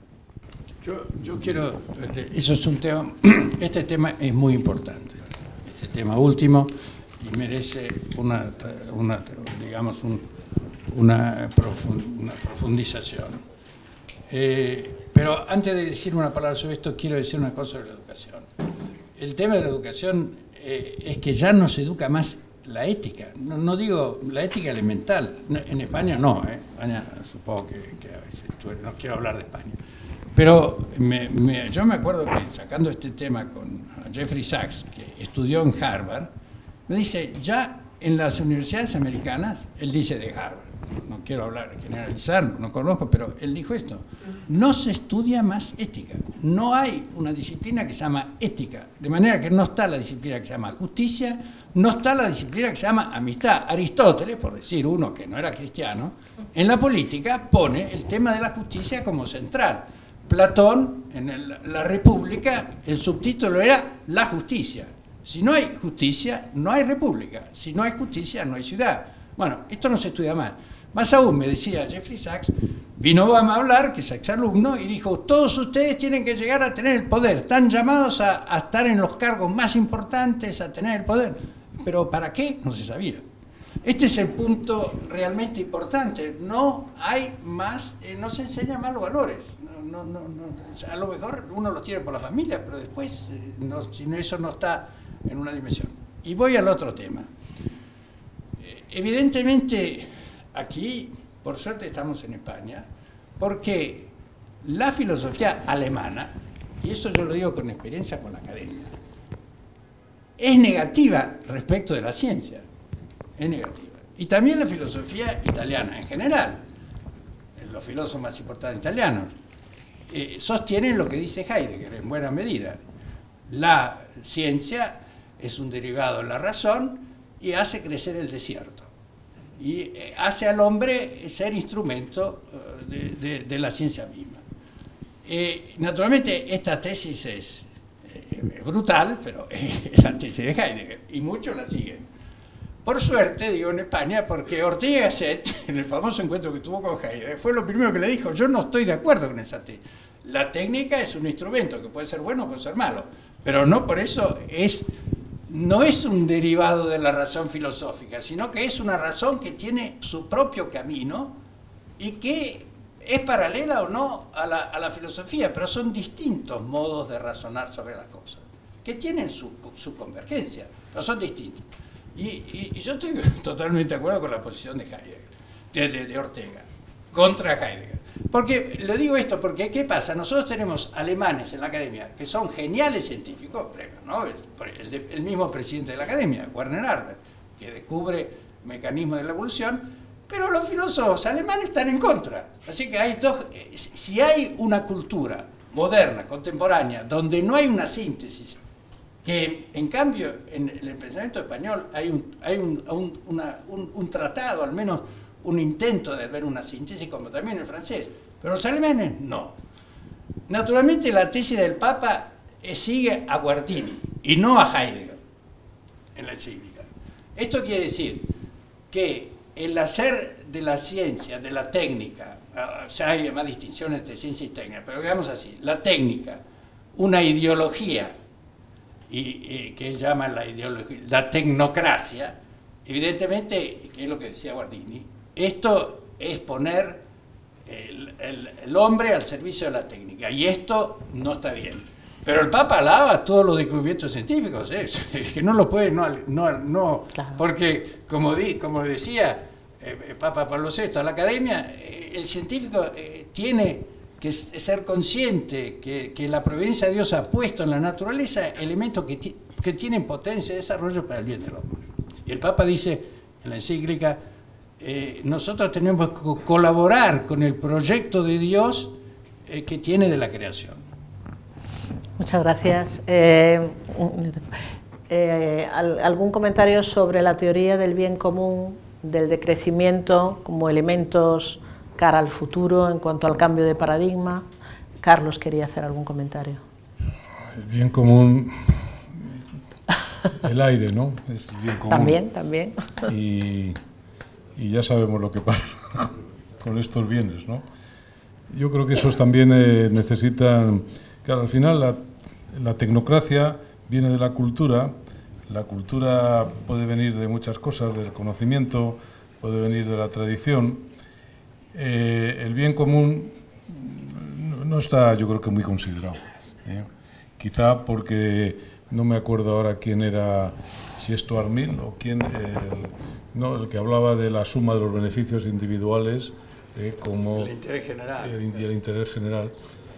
Yo, yo quiero, eso es un tema, este tema es muy importante, este tema último, y merece una, una digamos, un, una, profund, una profundización. Eh, pero antes de decir una palabra sobre esto, quiero decir una cosa sobre la educación. El tema de la educación eh, es que ya no se educa más la ética. No, no digo la ética elemental. No, en España no, ¿eh? España supongo que, que a veces, no quiero hablar de España. Pero me, me, yo me acuerdo que sacando este tema con Jeffrey Sachs, que estudió en Harvard, me dice, ya en las universidades americanas, él dice de Harvard, no quiero hablar, generalizar, no conozco, pero él dijo esto: no se estudia más ética, no hay una disciplina que se llama ética, de manera que no está la disciplina que se llama justicia, no está la disciplina que se llama amistad. Aristóteles, por decir uno que no era cristiano, en la política pone el tema de la justicia como central. Platón, en el, la República, el subtítulo era la justicia. Si no hay justicia, no hay república. Si no hay justicia, no hay ciudad. Bueno, esto no se estudia más. Más aún, me decía Jeffrey Sachs, vino Obama a hablar, que es exalumno, y dijo, todos ustedes tienen que llegar a tener el poder, están llamados a, a estar en los cargos más importantes, a tener el poder. Pero ¿para qué? No se sabía. Este es el punto realmente importante. No hay más, eh, no se enseñan más los valores. No, no, no, o sea, a lo mejor uno los tiene por la familia, pero después, eh, no, si no, eso no está en una dimensión. Y voy al otro tema. Eh, evidentemente, aquí, por suerte estamos en España, porque la filosofía alemana, y eso yo lo digo con experiencia con la academia, es negativa respecto de la ciencia, es negativa. Y también la filosofía italiana en general, los filósofos más importantes italianos, eh, sostienen lo que dice Heidegger en buena medida. La ciencia es un derivado de la razón y hace crecer el desierto. Y hace al hombre ser instrumento de, de, de la ciencia misma. Eh, naturalmente, esta tesis es eh, brutal, pero es la tesis de Heidegger, y muchos la siguen. Por suerte, digo en España, porque Ortega y Gasset, en el famoso encuentro que tuvo con Heidegger, fue lo primero que le dijo: yo no estoy de acuerdo con esa tesis. La técnica es un instrumento que puede ser bueno o puede ser malo, pero no por eso es, no es un derivado de la razón filosófica, sino que es una razón que tiene su propio camino y que es paralela o no a la, a la filosofía, pero son distintos modos de razonar sobre las cosas, que tienen su, su convergencia, pero son distintos. Y, y, y yo estoy totalmente de acuerdo con la posición de Heidegger, de, de, de Ortega, contra Heidegger. Porque, le digo esto porque, ¿qué pasa? Nosotros tenemos alemanes en la academia que son geniales científicos, ¿no? el, el, de, el mismo presidente de la academia, Werner Arber, que descubre mecanismos de la evolución, pero los filósofos alemanes están en contra. Así que hay dos, si hay una cultura moderna, contemporánea, donde no hay una síntesis, que en cambio en el pensamiento español hay un, hay un, un, una, un, un tratado, al menos un intento de ver una síntesis, como también el francés, pero los alemanes no. Naturalmente la tesis del Papa sigue a Guardini y no a Heidegger en la encíclica. Esto quiere decir que el hacer de la ciencia, de la técnica, o sea, hay más distinción entre ciencia y técnica, pero digamos así, la técnica, una ideología, y, y que él llama la ideología, la tecnocracia, evidentemente, que es lo que decía Guardini, esto es poner el, el, el hombre al servicio de la técnica, y esto no está bien. Pero el Papa alaba todos los descubrimientos científicos, ¿eh? Que no lo puede, no, no, no claro. Porque, como, di, como decía eh, el Papa Pablo sexto a la academia, eh, el científico eh, tiene que ser consciente que, que la providencia de Dios ha puesto en la naturaleza elementos que, ti, que tienen potencia de desarrollo para el bien del hombre. Y el Papa dice en la encíclica, eh, nosotros tenemos que colaborar con el proyecto de Dios eh, que tiene de la creación. Muchas gracias. Eh, eh, ¿Algún comentario sobre la teoría del bien común, del decrecimiento como elementos cara al futuro en cuanto al cambio de paradigma? Carlos quería hacer algún comentario. El bien común, el aire, ¿no? Es el bien común. También, también. Y, y ya sabemos lo que pasa con estos bienes, ¿no? Yo creo que esos también eh, necesitan... Claro, al final la, la tecnocracia viene de la cultura. La cultura puede venir de muchas cosas, del conocimiento, puede venir de la tradición. Eh, el bien común no, no está, yo creo que muy considerado. ¿eh? Quizá porque no me acuerdo ahora quién era, si es Stuart Mill o quién, el, no, el que hablaba de la suma de los beneficios individuales eh, como el interés general. El, el interés general.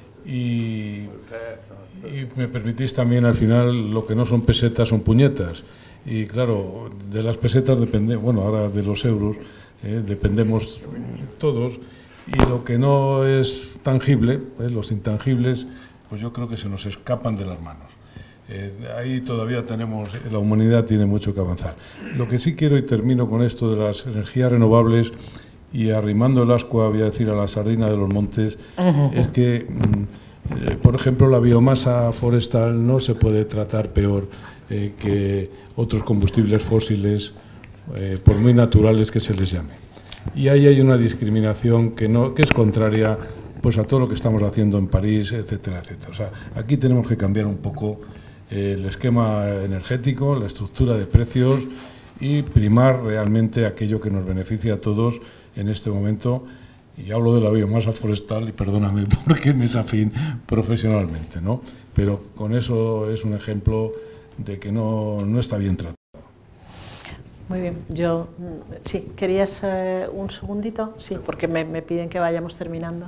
Y, y me permitís también, al final, lo que no son pesetas son puñetas. Y claro, de las pesetas depende, bueno, ahora de los euros, eh, dependemos todos. Y lo que no es tangible, pues, los intangibles, pues yo creo que se nos escapan de las manos. Eh, ahí todavía tenemos, la humanidad tiene mucho que avanzar. Lo que sí quiero, y termino con esto de las energías renovables, y arrimando el ascua, voy a decir, a la sardina de los montes, uh-huh. es que, eh, por ejemplo, la biomasa forestal no se puede tratar peor eh, que otros combustibles fósiles, eh, por muy naturales que se les llame. Y ahí hay una discriminación que, no, que es contraria pues, a todo lo que estamos haciendo en París, etcétera, etcétera. O sea, aquí tenemos que cambiar un poco eh, el esquema energético, la estructura de precios y primar realmente aquello que nos beneficia a todos en este momento, y hablo de la biomasa forestal, y perdóname porque me es afín profesionalmente, ¿no? Pero con eso es un ejemplo de que no, no está bien tratado. Muy bien, yo, sí, ¿querías eh, un segundito? Sí, porque me, me piden que vayamos terminando.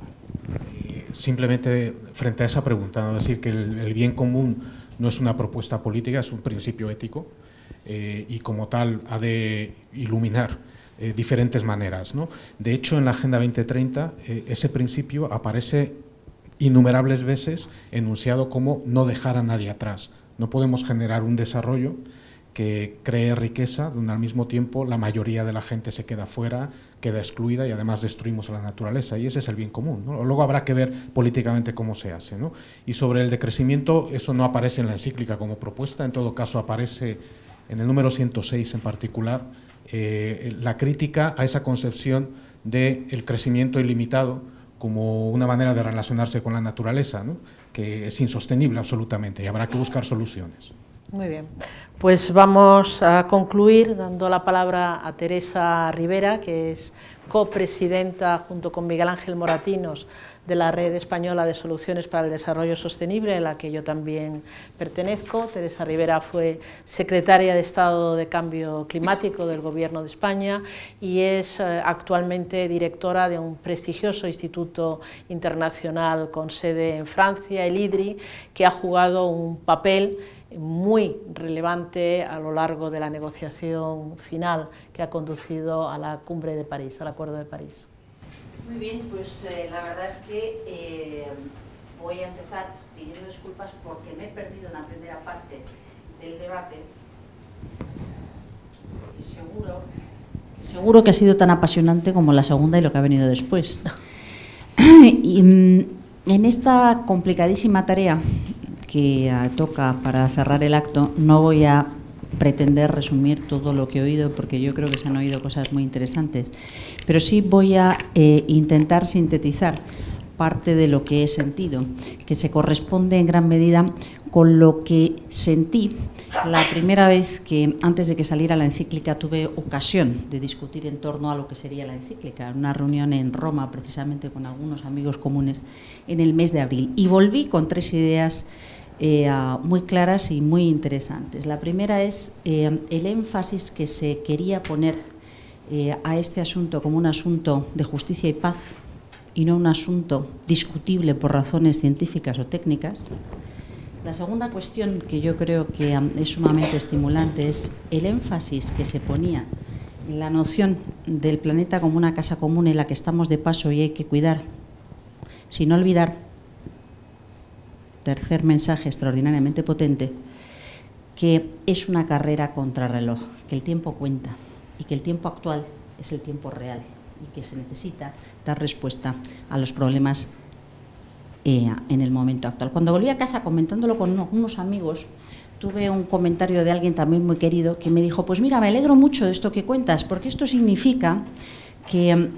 Simplemente frente a esa pregunta, ¿no? Decir que el, el bien común no es una propuesta política, es un principio ético, eh, y como tal ha de iluminar Eh, diferentes maneras, ¿no? De hecho, en la Agenda veinte treinta eh, ese principio aparece innumerables veces enunciado como no dejar a nadie atrás. No podemos generar un desarrollo que cree riqueza, donde al mismo tiempo la mayoría de la gente se queda fuera, queda excluida y además destruimos a la naturaleza, y ese es el bien común, ¿no? Luego habrá que ver políticamente cómo se hace, ¿no? Y sobre el decrecimiento, eso no aparece en la encíclica como propuesta, en todo caso aparece en el número ciento seis en particular, eh, la crítica a esa concepción del crecimiento ilimitado como una manera de relacionarse con la naturaleza, ¿no? Que es insostenible absolutamente y habrá que buscar soluciones. Muy bien, pues vamos a concluir dando la palabra a Teresa Rivera, que es copresidenta junto con Miguel Ángel Moratinos de la Red Española de Soluciones para el Desarrollo Sostenible, a la que yo también pertenezco. Teresa Rivera fue secretaria de Estado de Cambio Climático del Gobierno de España y es eh, actualmente directora de un prestigioso instituto internacional con sede en Francia, el I D R I, que ha jugado un papel muy relevante a lo largo de la negociación final que ha conducido a la Cumbre de París, al Acuerdo de París. Muy bien, pues eh, la verdad es que eh, voy a empezar pidiendo disculpas porque me he perdido en la primera parte del debate, porque seguro, seguro que ha sido tan apasionante como la segunda y lo que ha venido después. Y en esta complicadísima tarea que uh, toca para cerrar el acto, no voy a pretender resumir todo lo que he oído, porque yo creo que se han oído cosas muy interesantes, pero sí voy a eh, intentar sintetizar parte de lo que he sentido, que se corresponde en gran medida con lo que sentí la primera vez que, antes de que saliera la encíclica, tuve ocasión de discutir en torno a lo que sería la encíclica, en una reunión en Roma, precisamente con algunos amigos comunes, en el mes de abril. Y volví con tres ideas eh, muy claras y muy interesantes. La primera es eh, el énfasis que se quería poner eh, a este asunto como un asunto de justicia y paz, y no un asunto discutible por razones científicas o técnicas. La segunda cuestión, que yo creo que es sumamente estimulante, es el énfasis que se ponía en la noción del planeta como una casa común en la que estamos de paso y hay que cuidar, sin olvidar, tercer mensaje extraordinariamente potente, que es una carrera contrarreloj, que el tiempo cuenta y que el tiempo actual es el tiempo real y que se necesita dar respuesta a los problemas eh, en el momento actual. Cuando volví a casa, comentándolo con unos amigos, tuve un comentario de alguien también muy querido que me dijo: pues mira, me alegro mucho de esto que cuentas, porque esto significa que um,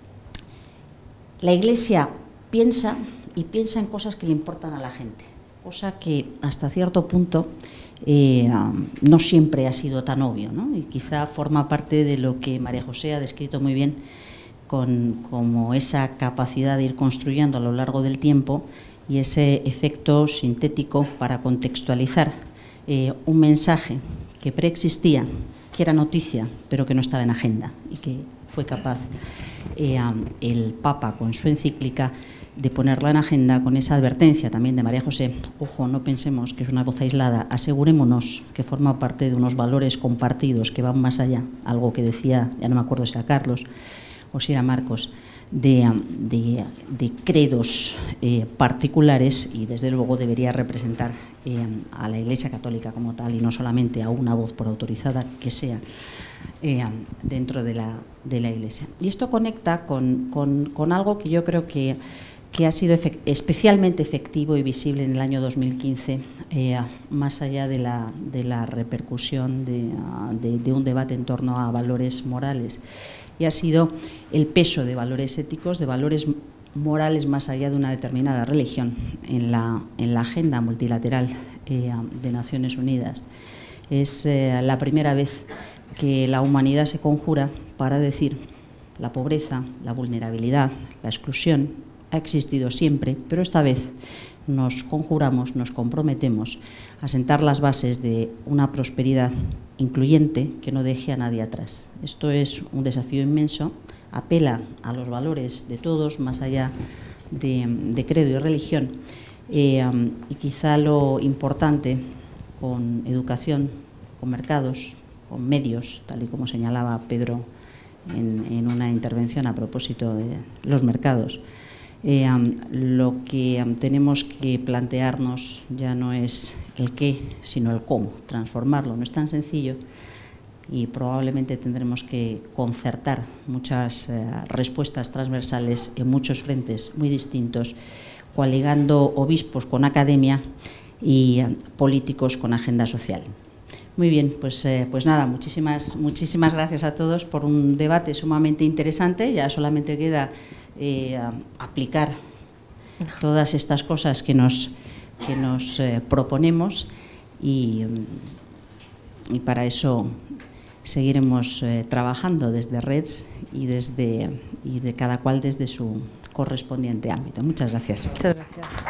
la Iglesia piensa y piensa en cosas que le importan a la gente, cosa que hasta cierto punto Eh, um, no siempre ha sido tan obvio, ¿no? Y quizá forma parte de lo que María José ha descrito muy bien, con como esa capacidad de ir construyendo a lo largo del tiempo y ese efecto sintético para contextualizar eh, un mensaje que preexistía, que era noticia, pero que no estaba en agenda, y que fue capaz eh, um, el Papa, con su encíclica, de ponerla en agenda, con esa advertencia también de María José: ojo, no pensemos que es una voz aislada, asegurémonos que forma parte de unos valores compartidos que van más allá, algo que decía, ya no me acuerdo si era Carlos o si era Marcos, de, de, de credos eh, particulares, y desde luego debería representar eh, a la Iglesia Católica como tal, y no solamente a una voz, por autorizada que sea, eh, dentro de la, de la Iglesia. Y esto conecta con, con, con algo que yo creo que que ha sido efect especialmente efectivo y visible en el año dos mil quince, eh, más allá de la, de la repercusión de, de, de un debate en torno a valores morales, y ha sido el peso de valores éticos, de valores morales más allá de una determinada religión en la, en la agenda multilateral eh, de Naciones Unidas. Es eh, la primera vez que la humanidad se conjura para decir: la pobreza, la vulnerabilidad, la exclusión ha existido siempre, pero esta vez nos conjuramos, nos comprometemos a sentar las bases de una prosperidad incluyente que no deje a nadie atrás. Esto es un desafío inmenso, apela a los valores de todos, más allá de, de credo y religión, eh, y quizá lo importante, con educación, con mercados, con medios, tal y como señalaba Pedro en, en una intervención a propósito de los mercados, Eh, um, lo que um, tenemos que plantearnos ya no es el qué, sino el cómo. Transformarlo no es tan sencillo y probablemente tendremos que concertar muchas eh, respuestas transversales en muchos frentes muy distintos, coaligando obispos con academia y eh, políticos con agenda social. Muy bien, pues, eh, pues nada, muchísimas, muchísimas gracias a todos por un debate sumamente interesante. Ya solamente queda eh, aplicar todas estas cosas que nos, que nos eh, proponemos y, y para eso seguiremos eh, trabajando desde REDS y, desde, y de cada cual desde su correspondiente ámbito. Muchas gracias. Muchas gracias.